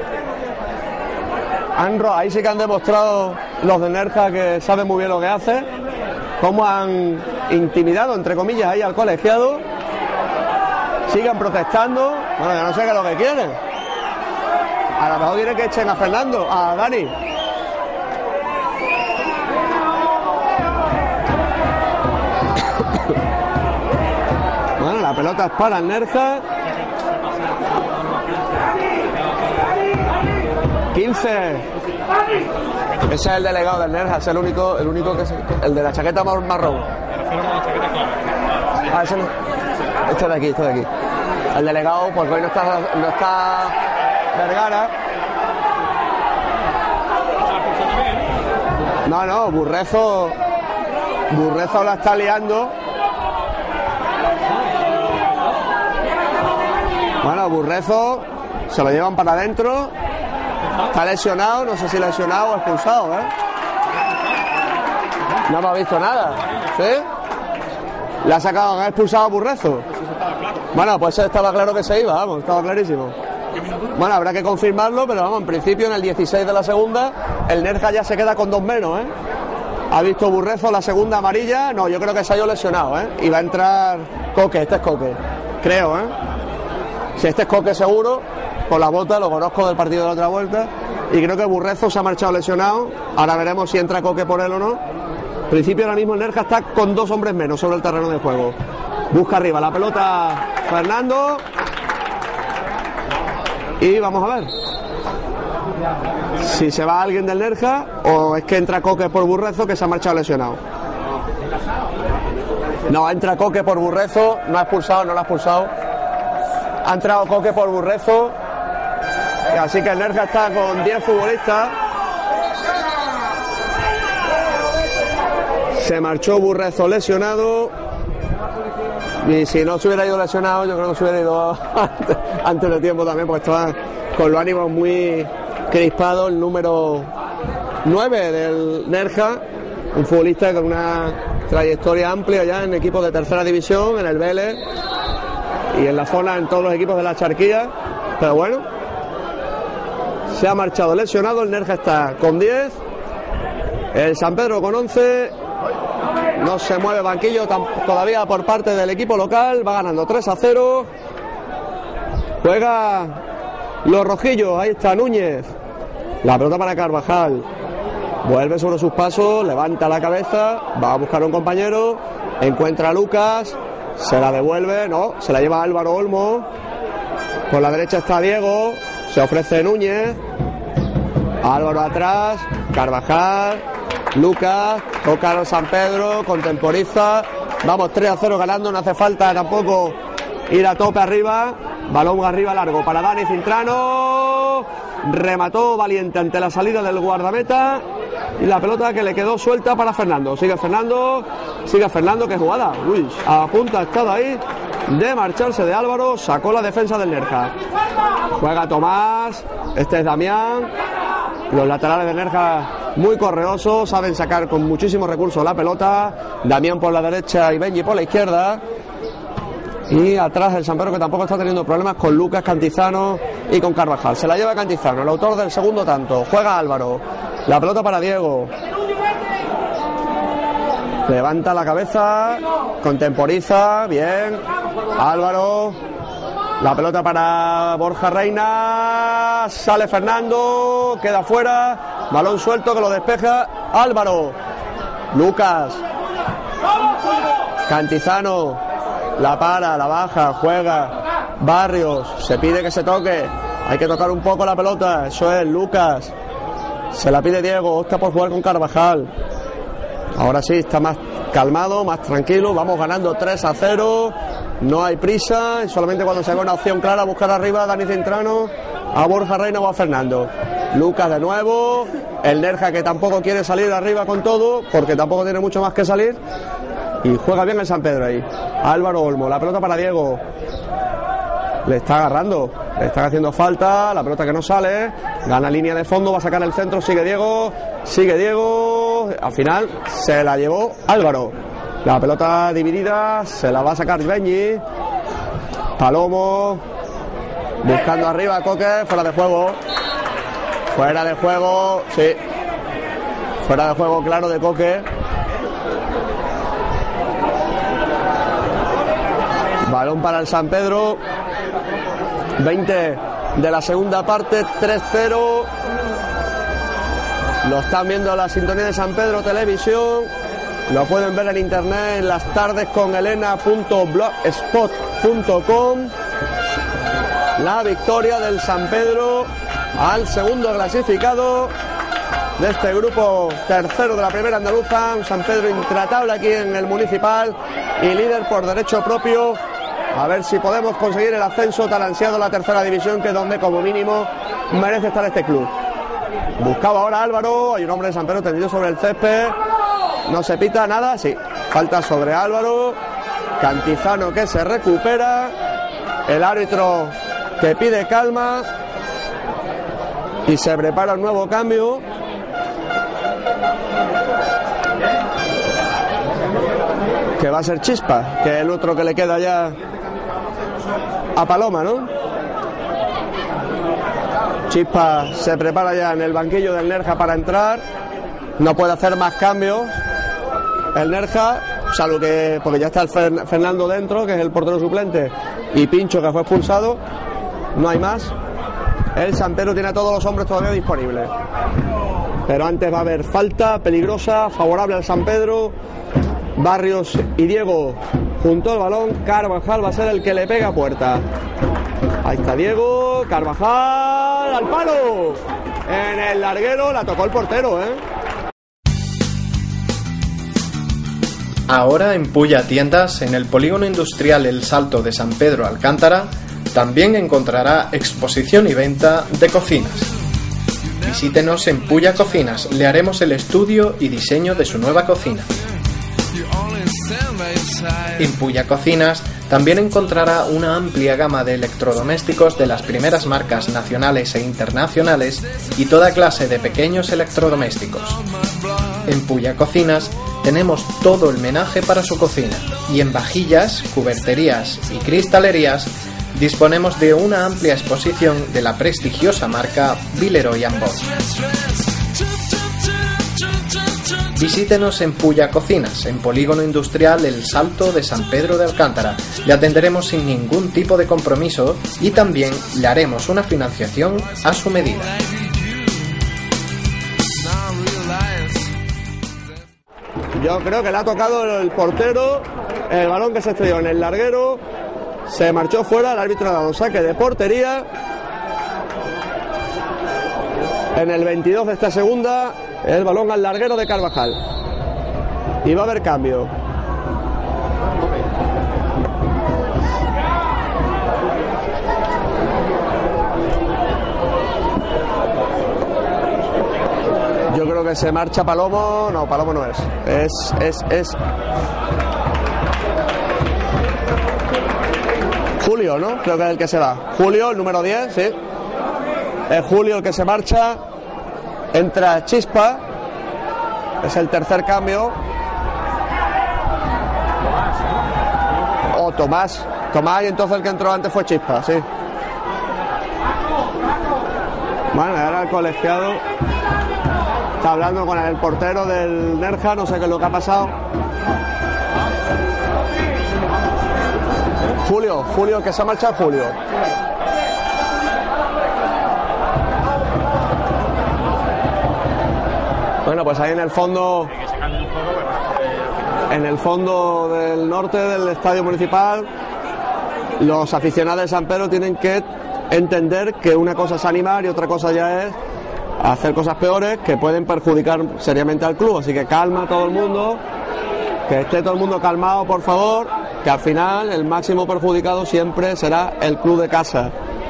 Han, ahí sí que han demostrado los de Nerja que saben muy bien lo que hace, cómo han intimidado, entre comillas, ahí al colegiado. Sigan protestando. Bueno, ya no sé qué es lo que quieren. A lo mejor quieren que echen a Fernando, a Dani. Bueno, la pelota es para el Nerja. quince. Ese es el delegado del Nerja, es el único, el único que es el de la chaqueta marrón. Ah, ese no. Este de aquí, este de aquí. El delegado, porque hoy no está, no está Vergara. No, no, Burrezo. Burrezo la está liando. Bueno, Burrezo se lo llevan para adentro. Está lesionado, no sé si lesionado o expulsado, ¿eh? No me ha visto nada, ¿sí? Le ha sacado, ha expulsado a Burrezo. Bueno, pues estaba claro que se iba, vamos, estaba clarísimo. Bueno, habrá que confirmarlo, pero vamos, en principio en el dieciséis de la segunda, el Nerja ya se queda con dos menos, ¿eh? Ha visto Burrezo la segunda amarilla, no, yo creo que se ha ido lesionado, ¿eh? Y va a entrar Coque, este es Coque, creo, ¿eh? Si este es Coque seguro, por la bota, lo conozco del partido de la otra vuelta, y creo que Burrezo se ha marchado lesionado, ahora veremos si entra Coque por él o no. En principio ahora mismo el Nerja está con dos hombres menos sobre el terreno de juego. Busca arriba la pelota Fernando. Y vamos a ver si se va alguien del Nerja o es que entra Coque por Burrezo, que se ha marchado lesionado. No, entra Coque por Burrezo, no ha expulsado, no lo ha expulsado. Ha entrado Coque por Burrezo. Así que el Nerja está con diez futbolistas. Se marchó Burrezo lesionado. Y si no se hubiera ido lesionado, yo creo que se hubiera ido antes, antes de tiempo también, porque estaba con los ánimos muy crispados. El número nueve del Nerja, un futbolista con una trayectoria amplia ya en equipos de tercera división, en el Vélez y en la zona, en todos los equipos de la Charquía. Pero bueno, se ha marchado lesionado. El Nerja está con diez, el San Pedro con once. No se mueve banquillo todavía por parte del equipo local. Va ganando tres a cero. Juega los rojillos. Ahí está Núñez. La pelota para Carvajal. Vuelve sobre sus pasos. Levanta la cabeza. Va a buscar a un compañero. Encuentra a Lucas. Se la devuelve. No, se la lleva Álvaro Olmo. Por la derecha está Diego. Se ofrece Núñez. Álvaro atrás. Carvajal. Lucas, toca a San Pedro, contemporiza, vamos tres a cero ganando, no hace falta tampoco ir a tope arriba, balón arriba largo para Dani Cintrano, remató valiente ante la salida del guardameta y la pelota que le quedó suelta para Fernando, sigue Fernando, sigue Fernando, que jugada, uy, a punto ha estado ahí de marcharse de Álvaro, sacó la defensa del Nerja, juega Tomás, este es Damián, los laterales del Nerja muy correosos, saben sacar con muchísimos recursos la pelota. Damián por la derecha y Benji por la izquierda. Y atrás el San Pedro, que tampoco está teniendo problemas con Lucas, Cantizano y con Carvajal. Se la lleva Cantizano, el autor del segundo tanto. Juega Álvaro. La pelota para Diego. Levanta la cabeza, contemporiza, bien. Álvaro. La pelota para Borja Reina. Sale Fernando, queda fuera. Balón suelto que lo despeja Álvaro. Lucas. Cantizano. La para, la baja, juega. Barrios, se pide que se toque. Hay que tocar un poco la pelota. Eso es, Lucas. Se la pide Diego, opta por jugar con Carvajal. Ahora sí, está más calmado, más tranquilo. Vamos ganando tres a cero. No hay prisa. Solamente cuando se ve una opción clara, buscar arriba a Dani Cintrano, a Borja Reina o a Fernando. Lucas de nuevo. El Nerja, que tampoco quiere salir arriba con todo, porque tampoco tiene mucho más que salir. Y juega bien el San Pedro ahí. Álvaro Olmo, la pelota para Diego. Le está agarrando, le están haciendo falta. La pelota que no sale. Gana línea de fondo, va a sacar el centro. Sigue Diego, sigue Diego. Al final se la llevó Álvaro. La pelota dividida, se la va a sacar Benji. Palomo. Buscando arriba a Coque, fuera de juego. Fuera de juego, sí. Fuera de juego claro de Coque. Balón para el San Pedro. veinte de la segunda parte, tres cero. Lo están viendo la sintonía de San Pedro Televisión. Lo pueden ver en internet en las tardes con Elena punto blogspot punto com. La victoria del San Pedro al segundo clasificado de este grupo tercero de la primera andaluza. Un San Pedro intratable aquí en el Municipal y líder por derecho propio. A ver si podemos conseguir el ascenso tan ansiado a la tercera división, que es donde como mínimo merece estar este club. Buscaba ahora Álvaro, hay un hombre de San Pedro tendido sobre el césped. No se pita nada, sí, falta sobre Álvaro. Cantizano que se recupera. El árbitro que pide calma. Y se prepara un nuevo cambio. Que va a ser Chispa, que es el otro que le queda ya a Paloma, ¿no? Chispa se prepara ya en el banquillo del Nerja para entrar. No puede hacer más cambios el Nerja, salvo que porque ya está el Fer, Fernando dentro, que es el portero suplente, y Pincho, que fue expulsado. No hay más. El San Pedro tiene a todos los hombres todavía disponibles, pero antes va a haber falta peligrosa, favorable al San Pedro. Barrios y Diego junto al balón. Carvajal va a ser el que le pega a puerta. Ahí está Diego. Carvajal al palo. En el larguero la tocó el portero, ¿eh? Ahora en Puya Tiendas, en el polígono industrial El Salto de San Pedro Alcántara, también encontrará exposición y venta de cocinas. Visítenos en Puya Cocinas, le haremos el estudio y diseño de su nueva cocina. En Puya Cocinas también encontrará una amplia gama de electrodomésticos de las primeras marcas nacionales e internacionales y toda clase de pequeños electrodomésticos. En Puya Cocinas tenemos todo el menaje para su cocina, y en vajillas, cuberterías y cristalerías disponemos de una amplia exposición de la prestigiosa marca Villeroy and Bosch. Visítenos en Puya Cocinas, en Polígono Industrial El Salto de San Pedro de Alcántara. Le atenderemos sin ningún tipo de compromiso y también le haremos una financiación a su medida. Yo creo que le ha tocado el portero, el balón que se estrelló en el larguero, se marchó fuera, el árbitro ha dado saque de portería. En el veintidós de esta segunda, el balón al larguero de Carvajal. Y va a haber cambio. Yo creo que se marcha Palomo. No, Palomo no es. Es, es, es... Julio, ¿no? Creo que es el que se va. Julio, el número diez, sí. Es Julio el que se marcha. Entra Chispa. es el tercer cambio. O oh, Tomás, Tomás, y entonces el que entró antes fue Chispa, sí. Bueno, ahora el colegiado está hablando con el portero del Nerja, no sé qué es lo que ha pasado. Julio, Julio, que se ha marchado Julio. Bueno, pues ahí en el fondo, en el fondo del norte del estadio municipal, los aficionados de San Pedro tienen que entender que una cosa es animar y otra cosa ya es hacer cosas peores que pueden perjudicar seriamente al club. Así que calma todo el mundo, que esté todo el mundo calmado, por favor, que al final el máximo perjudicado siempre será el club de casa.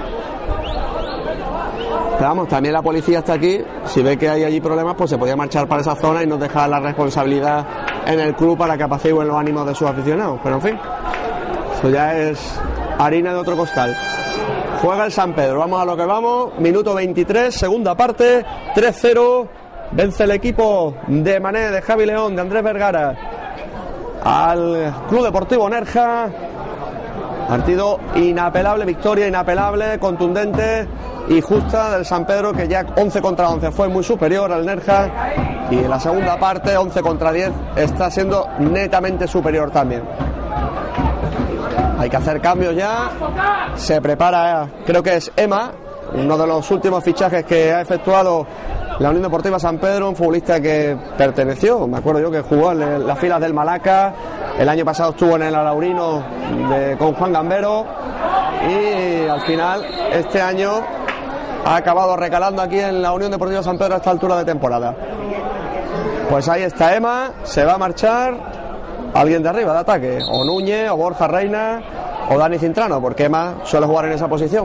Pero vamos, también la policía está aquí, si ve que hay allí problemas, pues se podía marchar para esa zona y nos dejar la responsabilidad en el club para que apacigüen los ánimos de sus aficionados. Pero en fin, eso ya es harina de otro costal. Juega el San Pedro, vamos a lo que vamos, minuto veintitrés, segunda parte, tres cero, vence el equipo de Mané, de Javi León, de Andrés Vergara, al Club Deportivo Nerja. Partido inapelable, victoria inapelable, contundente y justa del San Pedro, que ya once contra once fue muy superior al Nerja, y en la segunda parte once contra diez está siendo netamente superior también. Hay que hacer cambios ya. Se prepara, creo que es Emma, uno de los últimos fichajes que ha efectuado la Unión Deportiva San Pedro, un futbolista que perteneció, me acuerdo yo que jugó en las filas del Malaca, el año pasado estuvo en el Alaurino de, con Juan Gambero, y al final este año ha acabado recalando aquí en la Unión Deportiva San Pedro a esta altura de temporada. Pues ahí está Emma, se va a marchar alguien de arriba de ataque, o Núñez, o Borja Reina, o Dani Cintrano, porque Emma suele jugar en esa posición.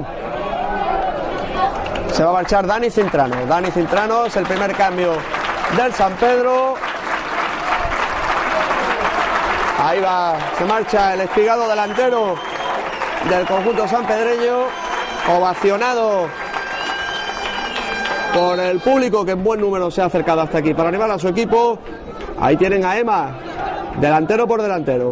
Se va a marchar Dani Cintrano. Dani Cintrano es el primer cambio del San Pedro. Ahí va, se marcha el espigado delantero del conjunto sanpedreño, ovacionado por el público que en buen número se ha acercado hasta aquí para animar a su equipo. Ahí tienen a Emma, delantero por delantero.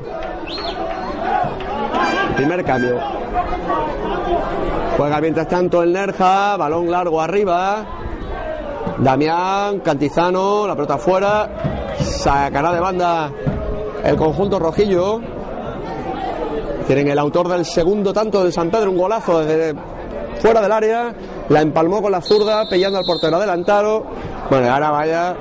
Primer cambio. Juega mientras tanto el Nerja, balón largo arriba. Damián, Cantizano, la pelota afuera. Sacará de banda el conjunto rojillo. Tienen el autor del segundo tanto del San Pedro, un golazo desde fuera del área. La empalmó con la zurda, pillando al portero adelantado. Bueno, ahora vaya.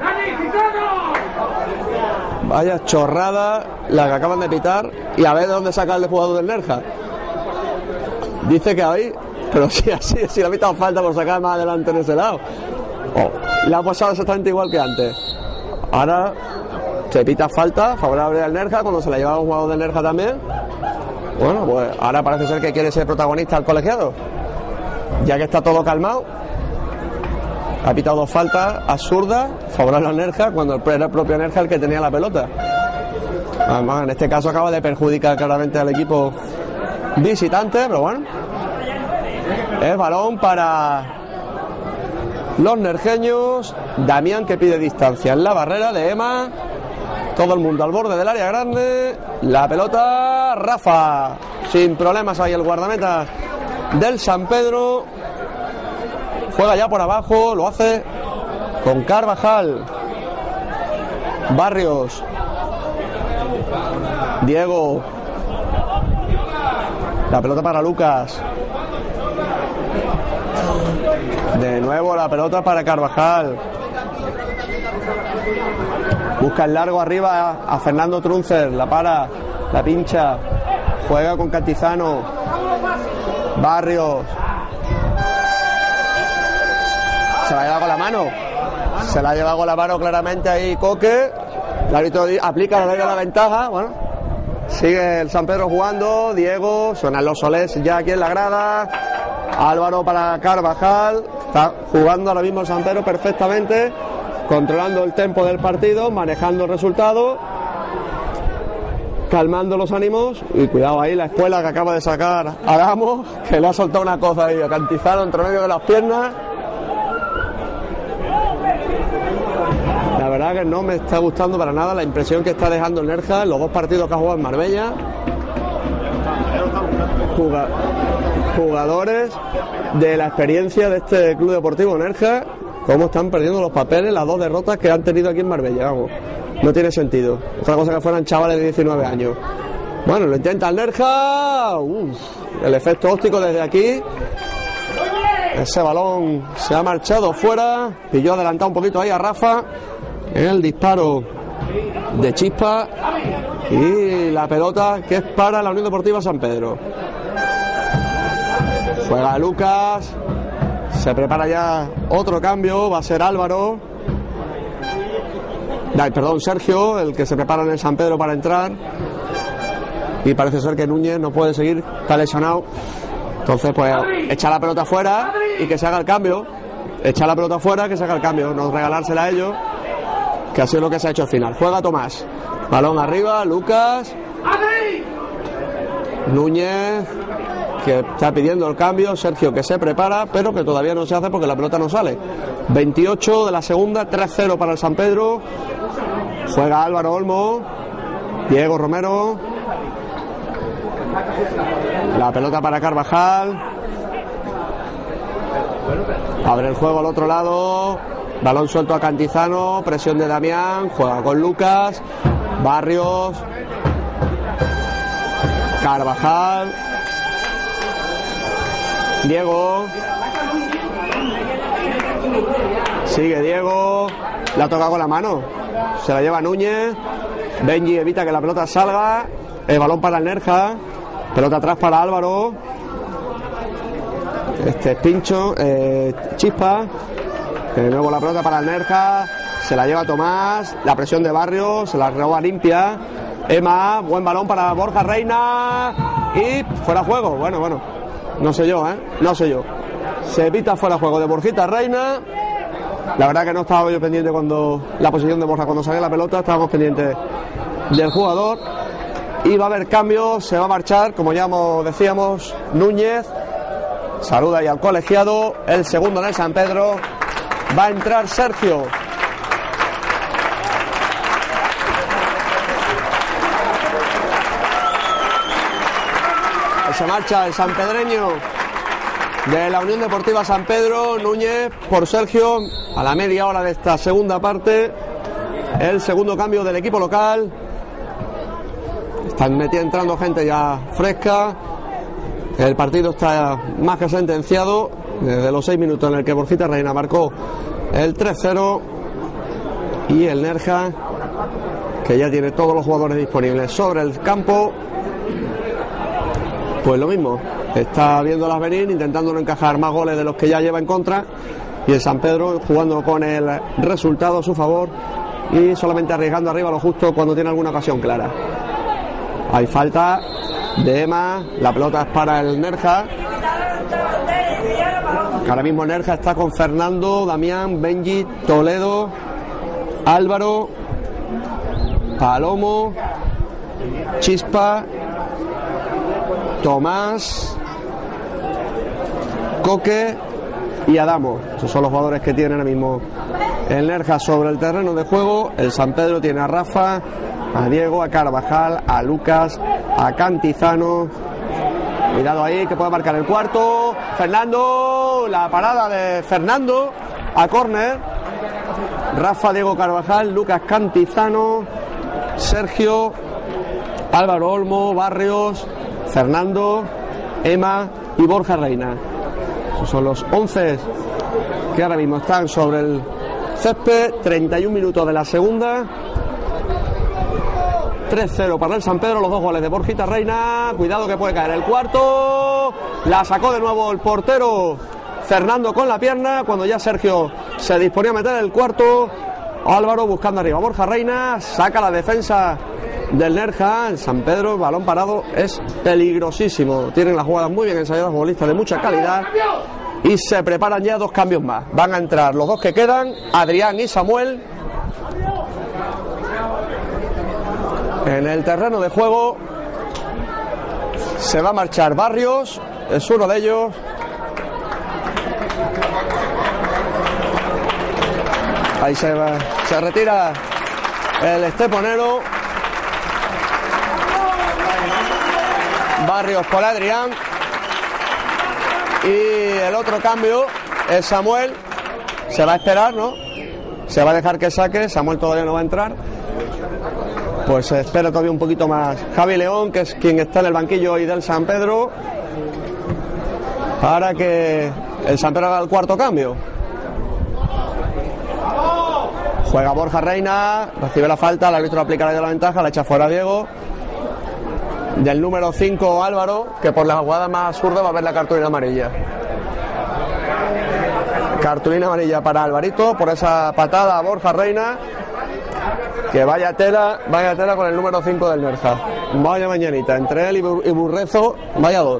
Vaya chorrada la que acaban de pitar. Y a ver de dónde saca el jugador del Nerja. Dice que ahí, pero sí, así, sí le ha pitado falta por sacar más adelante en ese lado. Oh, le ha pasado exactamente igual que antes. Ahora se pita falta favorable al Nerja cuando se la llevaba un jugador del Nerja también. Bueno, pues ahora parece ser que quiere ser protagonista el colegiado, ya que está todo calmado. Ha pitado dos faltas absurdas favorable al Nerja cuando era el propio Nerja el que tenía la pelota. Además, en este caso acaba de perjudicar claramente al equipo visitante, pero bueno, es balón para los nerjeños. Damián, que pide distancia en la barrera de Emma. Todo el mundo al borde del área grande. La pelota, Rafa, sin problemas ahí el guardameta del San Pedro. Juega ya por abajo, lo hace con Carvajal. Barrios, Diego, la pelota para Lucas. De nuevo la pelota para Carvajal. Busca el largo arriba a Fernando Truncer, la para, la pincha, juega con Cantizano. Barrios, se la ha llevado con la mano, se la ha llevado con la mano claramente ahí Coque. El árbitro aplica la ley de la ventaja. Bueno, sigue el San Pedro jugando. Diego, suenan los solés ya aquí en la grada. Álvaro para Carvajal. Está jugando ahora mismo el San Pedro perfectamente, controlando el tempo del partido, manejando el resultado, calmando los ánimos. Y cuidado ahí la escuela que acaba de sacar a Ramos, que le ha soltado una cosa ahí, Cantizano entre medio de las piernas. La verdad verdad que no me está gustando para nada la impresión que está dejando el Nerja en los dos partidos que ha jugado en Marbella. Juga- jugadores de la experiencia de este Club Deportivo Nerja, cómo están perdiendo los papeles las dos derrotas que han tenido aquí en Marbella, vamos. No tiene sentido. Otra cosa que fueran chavales de diecinueve años. Bueno, lo intenta el Nerja. Uf, el efecto óptico desde aquí. Ese balón se ha marchado fuera. Pilló adelantado un poquito ahí a Rafa. El disparo de Chispa. Y la pelota que es para la Unión Deportiva San Pedro. Juega Lucas. Se prepara ya otro cambio. Va a ser Álvaro. Ay, perdón, Sergio, el que se prepara en el San Pedro para entrar. Y parece ser que Núñez no puede seguir. Está lesionado. Entonces, pues, echa la pelota fuera y que se haga el cambio. Echa la pelota fuera, que se haga el cambio. No regalársela a ellos, que ha sido lo que se ha hecho al final. Juega Tomás. Balón arriba, Lucas. Núñez, que está pidiendo el cambio. Sergio, que se prepara, pero que todavía no se hace porque la pelota no sale. veintiocho de la segunda, tres cero para el San Pedro. Juega Álvaro Olmo. Diego Romero. La pelota para Carvajal. Abre el juego al otro lado. Balón suelto a Cantizano. Presión de Damián. Juega con Lucas. Barrios. Carvajal. Diego. Sigue Diego. La toca con la mano. Se la lleva Núñez. Benji evita que la pelota salga. El balón para el Nerja. Pelota atrás para Álvaro. Este es Pincho. Eh, Chispa. De nuevo la pelota para el Nerja. Se la lleva Tomás. La presión de Barrios. Se la roba limpia. Emma. Buen balón para Borja Reina. Y fuera juego. Bueno, bueno. No sé yo, ¿eh? No sé yo. Se evita fuera juego de Borjita Reina. La verdad que no estaba yo pendiente cuando la posición de Borja. Cuando salía la pelota estábamos pendientes del jugador. Y va a haber cambios, se va a marchar, como ya decíamos, Núñez. Saluda ahí al colegiado. El segundo en el San Pedro. Va a entrar Sergio. Se marcha el sanpedreño de la Unión Deportiva San Pedro. Núñez por Sergio a la media hora de esta segunda parte. El segundo cambio del equipo local. Están metiendo, entrando gente ya fresca. El partido está más que sentenciado desde los seis minutos en el que Borjita Reina marcó el tres cero. Y el Nerja, que ya tiene todos los jugadores disponibles sobre el campo, pues lo mismo, está viéndolas venir, intentando no encajar más goles de los que ya lleva en contra. Y el San Pedro jugando con el resultado a su favor y solamente arriesgando arriba lo justo cuando tiene alguna ocasión clara. Hay falta de Emma. La pelota es para el Nerja. Ahora mismo el Nerja está con Fernando, Damián, Benji, Toledo, Álvaro, Palomo, Chispa, Tomás, Coque y Adamo. Esos son los jugadores que tiene ahora mismo el Nerja sobre el terreno de juego. El San Pedro tiene a Rafa, a Diego, a Carvajal, a Lucas, a Cantizano. Cuidado ahí que puede marcar el cuarto. Fernando, la parada de Fernando a córner. Rafa, Diego Carvajal, Lucas Cantizano, Sergio, Álvaro Olmo, Barrios, Fernando, Emma y Borja Reina. Esos son los once que ahora mismo están sobre el césped. treinta y un minutos de la segunda. tres cero para el San Pedro, los dos goles de Borjita Reina. Cuidado que puede caer el cuarto. La sacó de nuevo el portero Fernando con la pierna, cuando ya Sergio se disponía a meter el cuarto. Álvaro buscando arriba Borja Reina. Saca la defensa del Nerja. El San Pedro, balón parado, es peligrosísimo. Tienen las jugadas muy bien ensayadas, futbolistas de mucha calidad. Y se preparan ya dos cambios más. Van a entrar los dos que quedan, Adrián y Samuel. En el terreno de juego se va a marchar Barrios, es uno de ellos. Ahí se va, se retira el esteponero. Barrios por Adrián. Y el otro cambio es Samuel. Se va a esperar, ¿no? Se va a dejar que saque. Samuel todavía no va a entrar. Pues se espera todavía un poquito más. Javi León, que es quien está en el banquillo hoy del San Pedro, para que el San Pedro haga el cuarto cambio. Juega Borja Reina, recibe la falta, el árbitro aplica la ventaja, la echa fuera a Diego. Del número cinco Álvaro, que por la jugada más zurda va a ver la cartulina amarilla. Cartulina amarilla para Alvarito por esa patada a Borja Reina. Que vaya tela, vaya tela con el número cinco del Nerja. Vaya mañanita, entre él y Burrezo, vaya dos.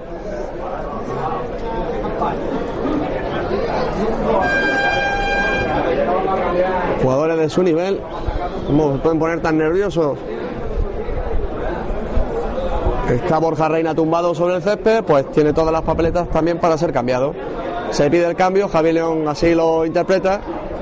Jugadores de su nivel, ¿cómo se pueden poner tan nerviosos? Está Borja Reina tumbado sobre el césped, pues tiene todas las papeletas también para ser cambiado. Se pide el cambio, Javi León así lo interpreta.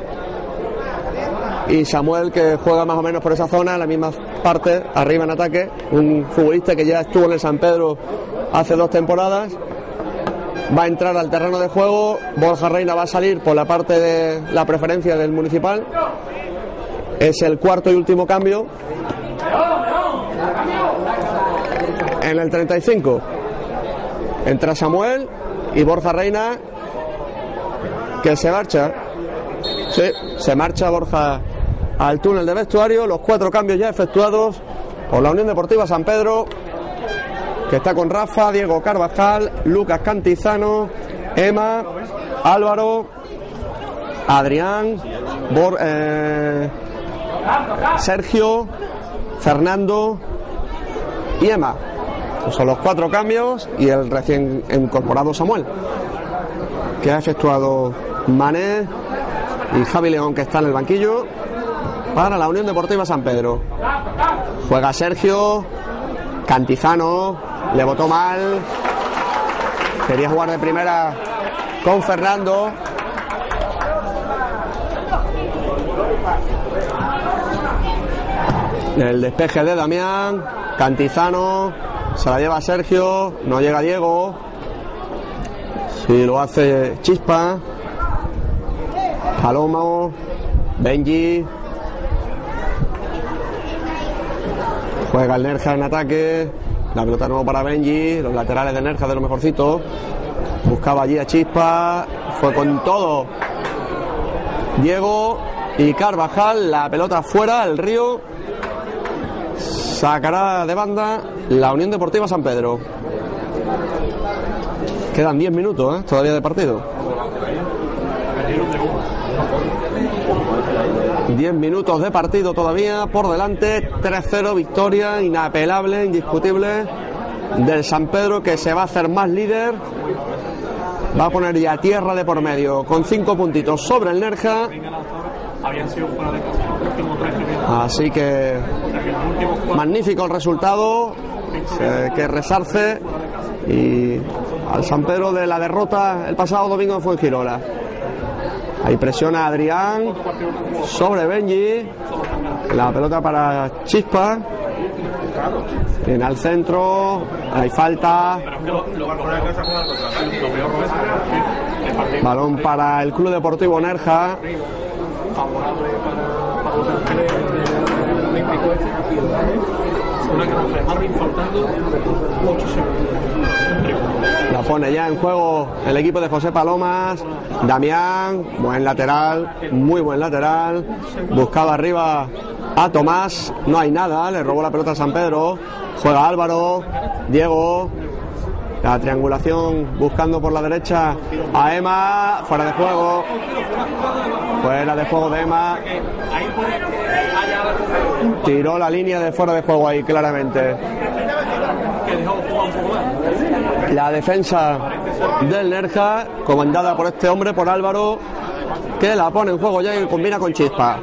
Y Samuel, que juega más o menos por esa zona, en la misma parte, arriba en ataque, un futbolista que ya estuvo en el San Pedro hace dos temporadas, va a entrar al terreno de juego. Borja Reina va a salir por la parte de la preferencia del Municipal. Es el cuarto y último cambio. En el treinta y cinco entra Samuel y Borja Reina, que se marcha. Sí, se marcha Borja al túnel de vestuario. Los cuatro cambios ya efectuados por la Unión Deportiva San Pedro, que está con Rafa, Diego Carvajal, Lucas Cantizano, Emma, Álvaro, Adrián, Bor, eh, Sergio, Fernando y Emma. Son los cuatro cambios y el recién incorporado Samuel, que ha efectuado Mané y Javi León, que está en el banquillo para la Unión Deportiva San Pedro. Juega Sergio, Cantizano, le botó mal, quería jugar de primera con Fernando. El despeje de Damián, Cantizano, se la lleva Sergio, no llega Diego, si lo hace Chispa, Palomo, Benji, juega el Nerja en ataque, la pelota nueva para Benji, los laterales de Nerja de lo mejorcito, buscaba allí a Chispa, fue con todo Diego y Carvajal, la pelota fuera, el Río sacará de banda la Unión Deportiva San Pedro. Quedan diez minutos ¿eh? todavía de partido. diez minutos de partido todavía por delante. tres cero, victoria inapelable, indiscutible del San Pedro, que se va a hacer más líder. Va a poner ya tierra de por medio con cinco puntitos sobre el Nerja. Así que magnífico el resultado, eh, que resarce y al San Pedro de la derrota el pasado domingo en Fuengirola. Ahí presiona Adrián sobre Benji, la pelota para Chispa, viene al centro, hay falta, balón para el Club Deportivo Nerja. La pone ya en juego el equipo de José Palomas. Damián, buen lateral, muy buen lateral, buscaba arriba a Tomás, no hay nada, le robó la pelota a San Pedro. Juega Álvaro, Diego, la triangulación buscando por la derecha a Emma, fuera de juego, fuera de juego de Emma, tiró la línea de fuera de juego ahí claramente. La defensa del Nerja, comandada por este hombre, por Álvaro, que la pone en juego ya y combina con Chispa.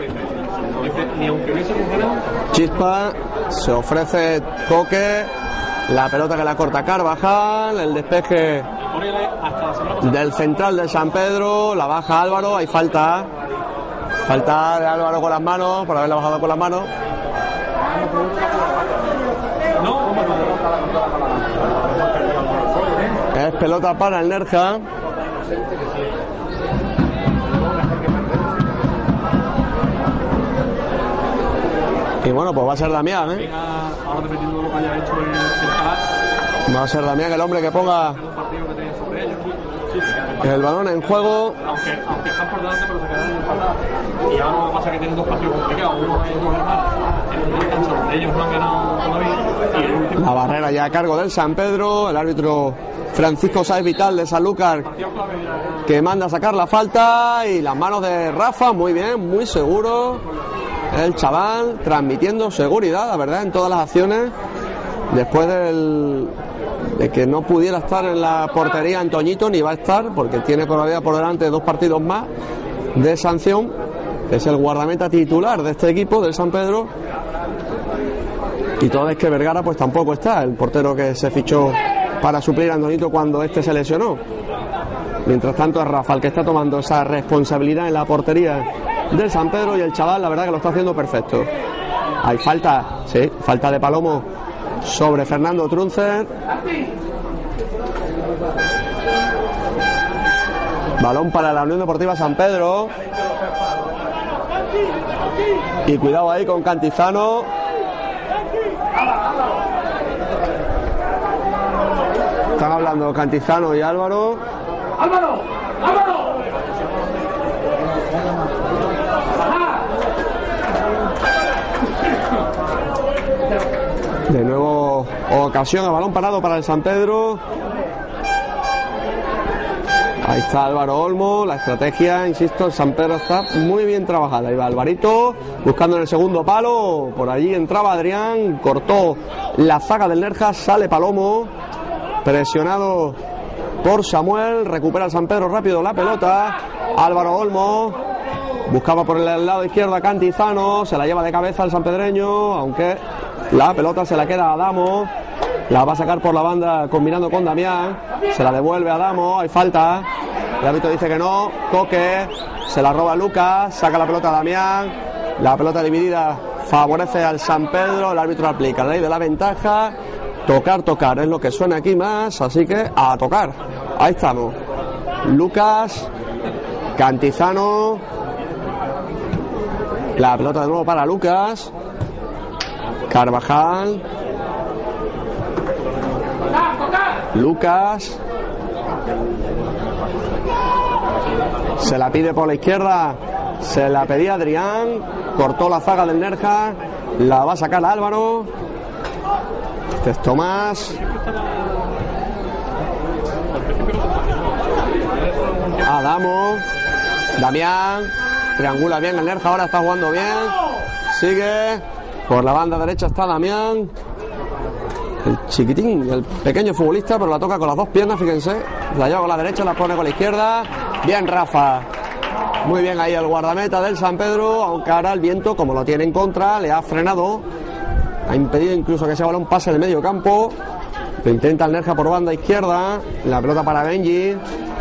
Chispa se ofrece toque, la pelota que la corta Carvajal, el despeje del central de San Pedro, la baja Álvaro, hay falta Falta de Álvaro con las manos, por haberla bajado con las manos. Es pelota para el Nerja. Y bueno, pues va a ser Damián, ¿eh? Va a ser Damián el hombre que ponga el balón en juego. Aunque, aunque están por delante, pero se quedan empatados. Y ahora lo que pasa es que tienen dos partidos complicados. Uno hay dos hermanos. Ellos no han ganado todavía. La barrera ya a cargo del San Pedro. El árbitro Francisco Sáez Vital de Sanlúcar, que manda a sacar la falta. Y las manos de Rafa, muy bien, muy seguro. El chaval transmitiendo seguridad, la verdad, en todas las acciones. Después del, de que no pudiera estar en la portería Antoñito, ni va a estar, porque tiene todavía por delante dos partidos más de sanción. Es el guardameta titular de este equipo del San Pedro. Y toda vez que Vergara pues tampoco está, el portero que se fichó para suplir a Antoñito cuando este se lesionó. Mientras tanto es Rafa el que está tomando esa responsabilidad en la portería del San Pedro, y el chaval la verdad que lo está haciendo perfecto. Hay falta, sí, falta de Palomo sobre Fernando Truncer. Balón para la Unión Deportiva San Pedro. Y cuidado ahí con Cantizano. Están hablando Cantizano y Álvaro. ¡Álvaro! ¡Álvaro! De nuevo ocasión, a balón parado para el San Pedro. Ahí está Álvaro Olmo. La estrategia, insisto, el San Pedro está muy bien trabajada. Ahí va Alvarito buscando en el segundo palo. Por allí entraba Adrián, cortó la zaga del Nerja. Sale Palomo, presionado por Samuel. Recupera el San Pedro rápido la pelota. Álvaro Olmo buscaba por el lado izquierdo a Cantizano. Se la lleva de cabeza el sanpedreño, aunque la pelota se la queda a Adamo. La va a sacar por la banda combinando con Damián. Se la devuelve a Adamo. Hay falta. El árbitro dice que no. Coque. Se la roba Lucas. Saca la pelota a Damián. La pelota dividida favorece al San Pedro. El árbitro aplica la ley de la ventaja. Tocar, tocar. Es lo que suena aquí más. Así que a tocar. Ahí estamos. Lucas. Cantizano. La pelota de nuevo para Lucas. Carvajal. Lucas. Se la pide por la izquierda. Se la pedía Adrián. Cortó la zaga del Nerja. La va a sacar Álvaro. Este es Tomás. Adamo. Damián. Triangula bien el Nerja. Ahora está jugando bien. Sigue. Por la banda derecha está Damián. El chiquitín, el pequeño futbolista, pero la toca con las dos piernas, fíjense. La lleva con la derecha, la pone con la izquierda. Bien Rafa. Muy bien ahí el guardameta del San Pedro, aunque ahora el viento, como lo tiene en contra, le ha frenado. Ha impedido incluso que ese balón pase en el medio campo. Lo intenta el Nerja por banda izquierda. La pelota para Benji.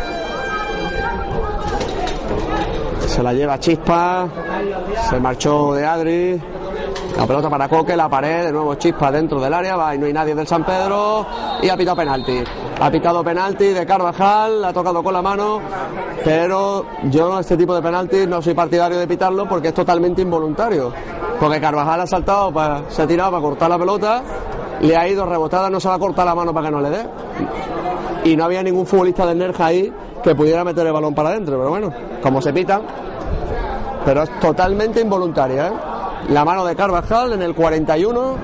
Se la lleva Chispa. Se marchó de Adri. La pelota para Coque, la pared, de nuevo Chispa dentro del área, va y no hay nadie del San Pedro, y ha pitado penalti. Ha pitado penalti de Carvajal, la ha tocado con la mano, pero yo este tipo de penaltis no soy partidario de pitarlo porque es totalmente involuntario. Porque Carvajal ha saltado, para, se ha tirado para cortar la pelota, le ha ido rebotada, no se va a cortar la mano para que no le dé. Y no había ningún futbolista del Nerja ahí que pudiera meter el balón para adentro, pero bueno, como se pitan, pero es totalmente involuntaria, ¿eh? La mano de Carvajal en el cuarenta y uno.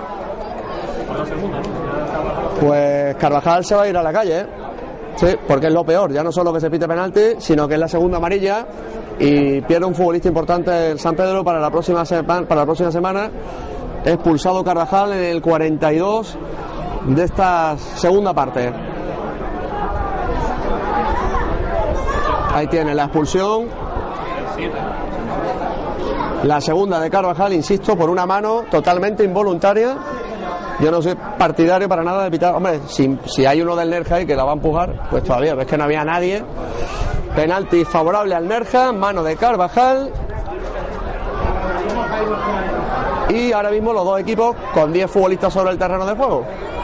Pues Carvajal se va a ir a la calle, ¿eh? Sí, porque es lo peor. Ya no solo que se pite penalti, sino que es la segunda amarilla. Y pierde un futbolista importante el San Pedro para la próxima, sema- para la próxima semana. Expulsado Carvajal en el cuarenta y dos de esta segunda parte. Ahí tiene la expulsión. La segunda de Carvajal, insisto, por una mano totalmente involuntaria. Yo no soy partidario para nada de pitar. Hombre, si, si hay uno del Nerja ahí que la va a empujar, pues todavía, ves que no había nadie. Penalti favorable al Nerja, mano de Carvajal. Y ahora mismo los dos equipos con diez futbolistas sobre el terreno de juego.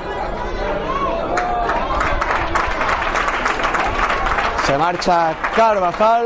Se marcha Carvajal.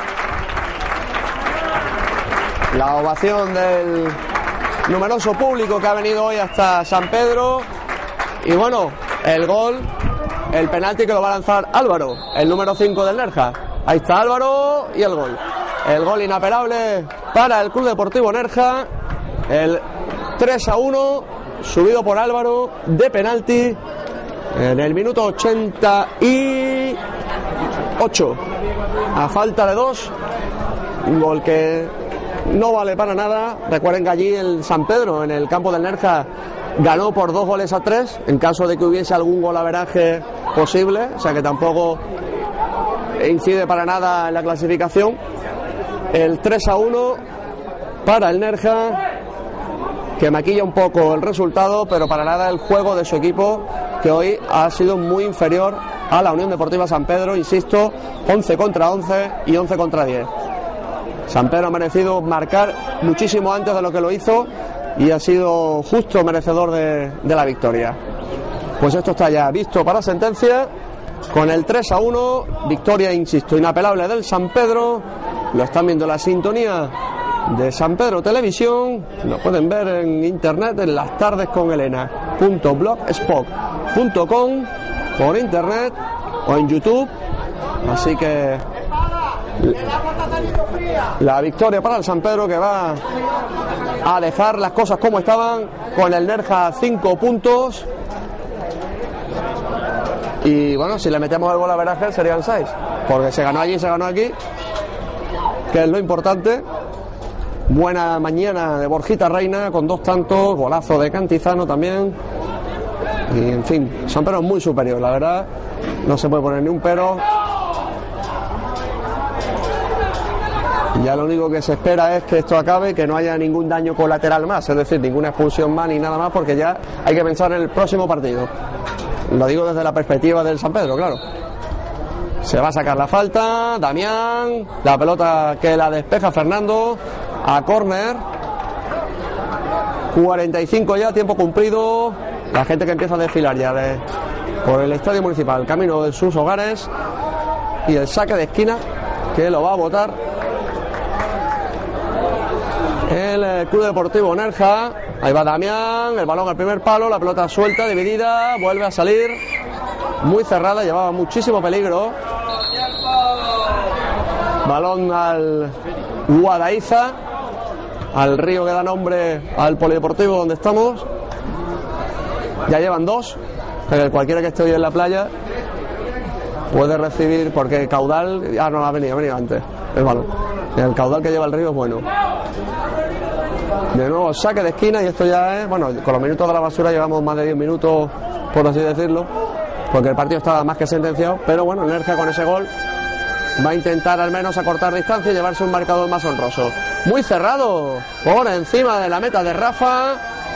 La ovación del numeroso público que ha venido hoy hasta San Pedro. Y bueno, el gol, el penalti que lo va a lanzar Álvaro, el número cinco del Nerja. Ahí está Álvaro y el gol. El gol inapelable para el Club Deportivo Nerja. El tres a uno, subido por Álvaro de penalti en el minuto ochenta y ocho. A falta de dos. Un gol que no vale para nada. Recuerden que allí el San Pedro, en el campo del Nerja, ganó por dos goles a tres, en caso de que hubiese algún golaveraje posible, o sea que tampoco incide para nada en la clasificación. El tres a uno para el Nerja, que maquilla un poco el resultado, pero para nada el juego de su equipo, que hoy ha sido muy inferior a la Unión Deportiva San Pedro, insisto, once contra once y once contra diez. San Pedro ha merecido marcar muchísimo antes de lo que lo hizo y ha sido justo merecedor de, de la victoria. Pues esto está ya visto para sentencia, con el tres a uno, victoria, insisto, inapelable del San Pedro. Lo están viendo en la sintonía de San Pedro Televisión, lo pueden ver en internet en las tardes con Elena punto blogspot punto com, por internet o en YouTube. Así que la victoria para el San Pedro, que va a dejar las cosas como estaban, con el Nerja cinco puntos. Y bueno, si le metemos el gol a Veraje serían seis, porque se ganó allí y se ganó aquí, que es lo importante. Buena mañana de Borjita Reina con dos tantos, golazo de Cantizano también. Y en fin, San Pedro es muy superior, la verdad, no se puede poner ni un pero. Ya lo único que se espera es que esto acabe, que no haya ningún daño colateral más, es decir, ninguna expulsión más ni nada más, porque ya hay que pensar en el próximo partido. Lo digo desde la perspectiva del San Pedro, claro. Se va a sacar la falta, Damián, la pelota que la despeja Fernando, a córner. cuarenta y cinco ya, tiempo cumplido. La gente que empieza a desfilar ya de, por el Estadio Municipal, camino de sus hogares. Y el saque de esquina, que lo va a botar el Club Deportivo Nerja. Ahí va Damián, el balón al primer palo, la pelota suelta, dividida, vuelve a salir, muy cerrada, llevaba muchísimo peligro. Balón al Guadaiza, al río que da nombre al polideportivo donde estamos. Ya llevan dos, pero cualquiera que esté hoy en la playa puede recibir, porque el caudal, ah no, ha venido, ha venido antes el balón. El caudal que lleva el río es bueno. De nuevo saque de esquina, y esto ya es, bueno, con los minutos de la basura llevamos más de diez minutos, por así decirlo, porque el partido estaba más que sentenciado, pero bueno, el Nerja con ese gol va a intentar al menos acortar distancia y llevarse un marcador más honroso. Muy cerrado, por encima de la meta de Rafa,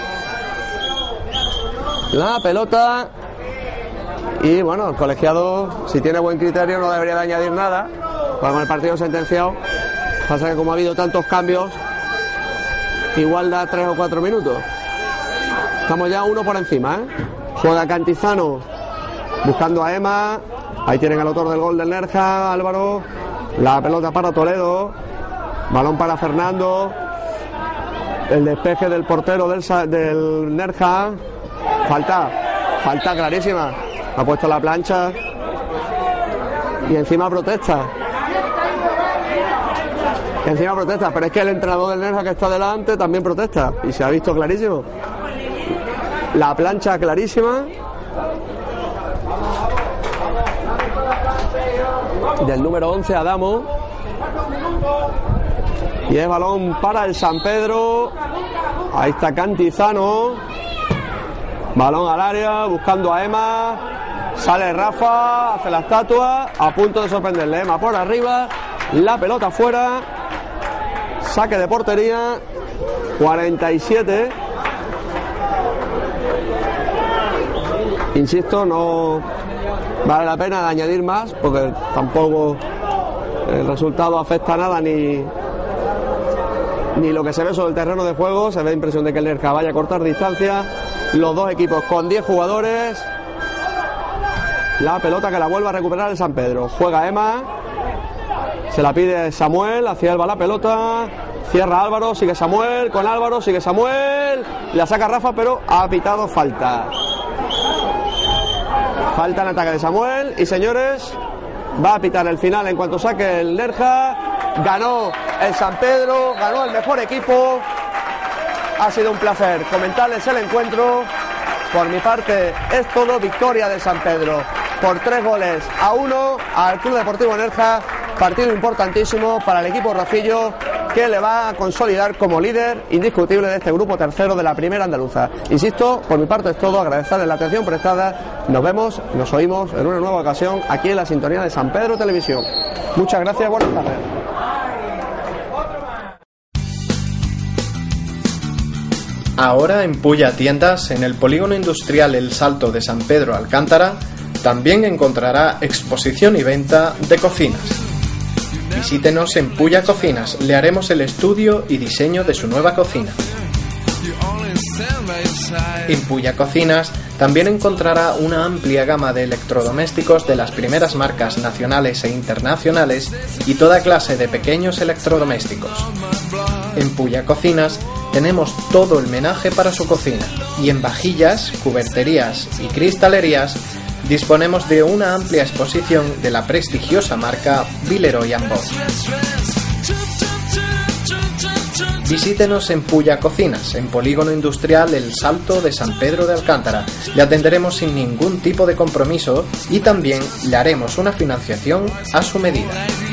la pelota, y bueno, el colegiado, si tiene buen criterio, no debería de añadir nada, porque con el partido sentenciado, pasa que como ha habido tantos cambios, igual da tres o cuatro minutos. Estamos ya uno por encima, ¿eh? Juega Cantizano buscando a Emma. Ahí tienen al autor del gol del Nerja, Álvaro. La pelota para Toledo. Balón para Fernando. El despeje del portero del, del Nerja. Falta, falta clarísima. Ha puesto la plancha. Y encima protesta. Encima protesta, pero es que el entrenador del Nerja que está delante también protesta, y se ha visto clarísimo. La plancha clarísima del número once, Adamo. Y es balón para el San Pedro. Ahí está Cantizano. Balón al área, buscando a Emma. Sale Rafa, hace la estatua, a punto de sorprenderle. Emma por arriba, la pelota fuera. Saque de portería, cuarenta y siete. Insisto, no vale la pena añadir más, porque tampoco el resultado afecta nada ni, ni lo que se ve sobre el terreno de juego. Se da impresión de que el Nerja vaya a cortar distancia. Los dos equipos con diez jugadores. La pelota que la vuelve a recuperar el San Pedro. Juega Emma. Se la pide Samuel. Hacia él va la pelota. Cierra Álvaro. Sigue Samuel. Con Álvaro. Sigue Samuel. La saca Rafa, pero ha pitado falta. Falta en ataque de Samuel. Y señores, va a pitar el final en cuanto saque el Nerja. Ganó el San Pedro. Ganó el mejor equipo. Ha sido un placer comentarles el encuentro. Por mi parte es todo. Victoria de San Pedro por tres goles a uno al Club Deportivo Nerja. Partido importantísimo para el equipo rojillo, que le va a consolidar como líder indiscutible de este grupo tercero de la primera andaluza. Insisto, por mi parte es todo. Agradecerles la atención prestada. Nos vemos, nos oímos en una nueva ocasión aquí en la sintonía de San Pedro Televisión. Muchas gracias, buenas tardes. Ahora en Puya Tiendas, en el polígono industrial El Salto de San Pedro Alcántara, también encontrará exposición y venta de cocinas. Visítenos en Puya Cocinas, le haremos el estudio y diseño de su nueva cocina. En Puya Cocinas también encontrará una amplia gama de electrodomésticos de las primeras marcas nacionales e internacionales y toda clase de pequeños electrodomésticos. En Puya Cocinas tenemos todo el menaje para su cocina, y en vajillas, cuberterías y cristalerías disponemos de una amplia exposición de la prestigiosa marca Villeroy and Bosch. Visítenos en Puya Cocinas, en polígono industrial El Salto de San Pedro de Alcántara. Le atenderemos sin ningún tipo de compromiso y también le haremos una financiación a su medida.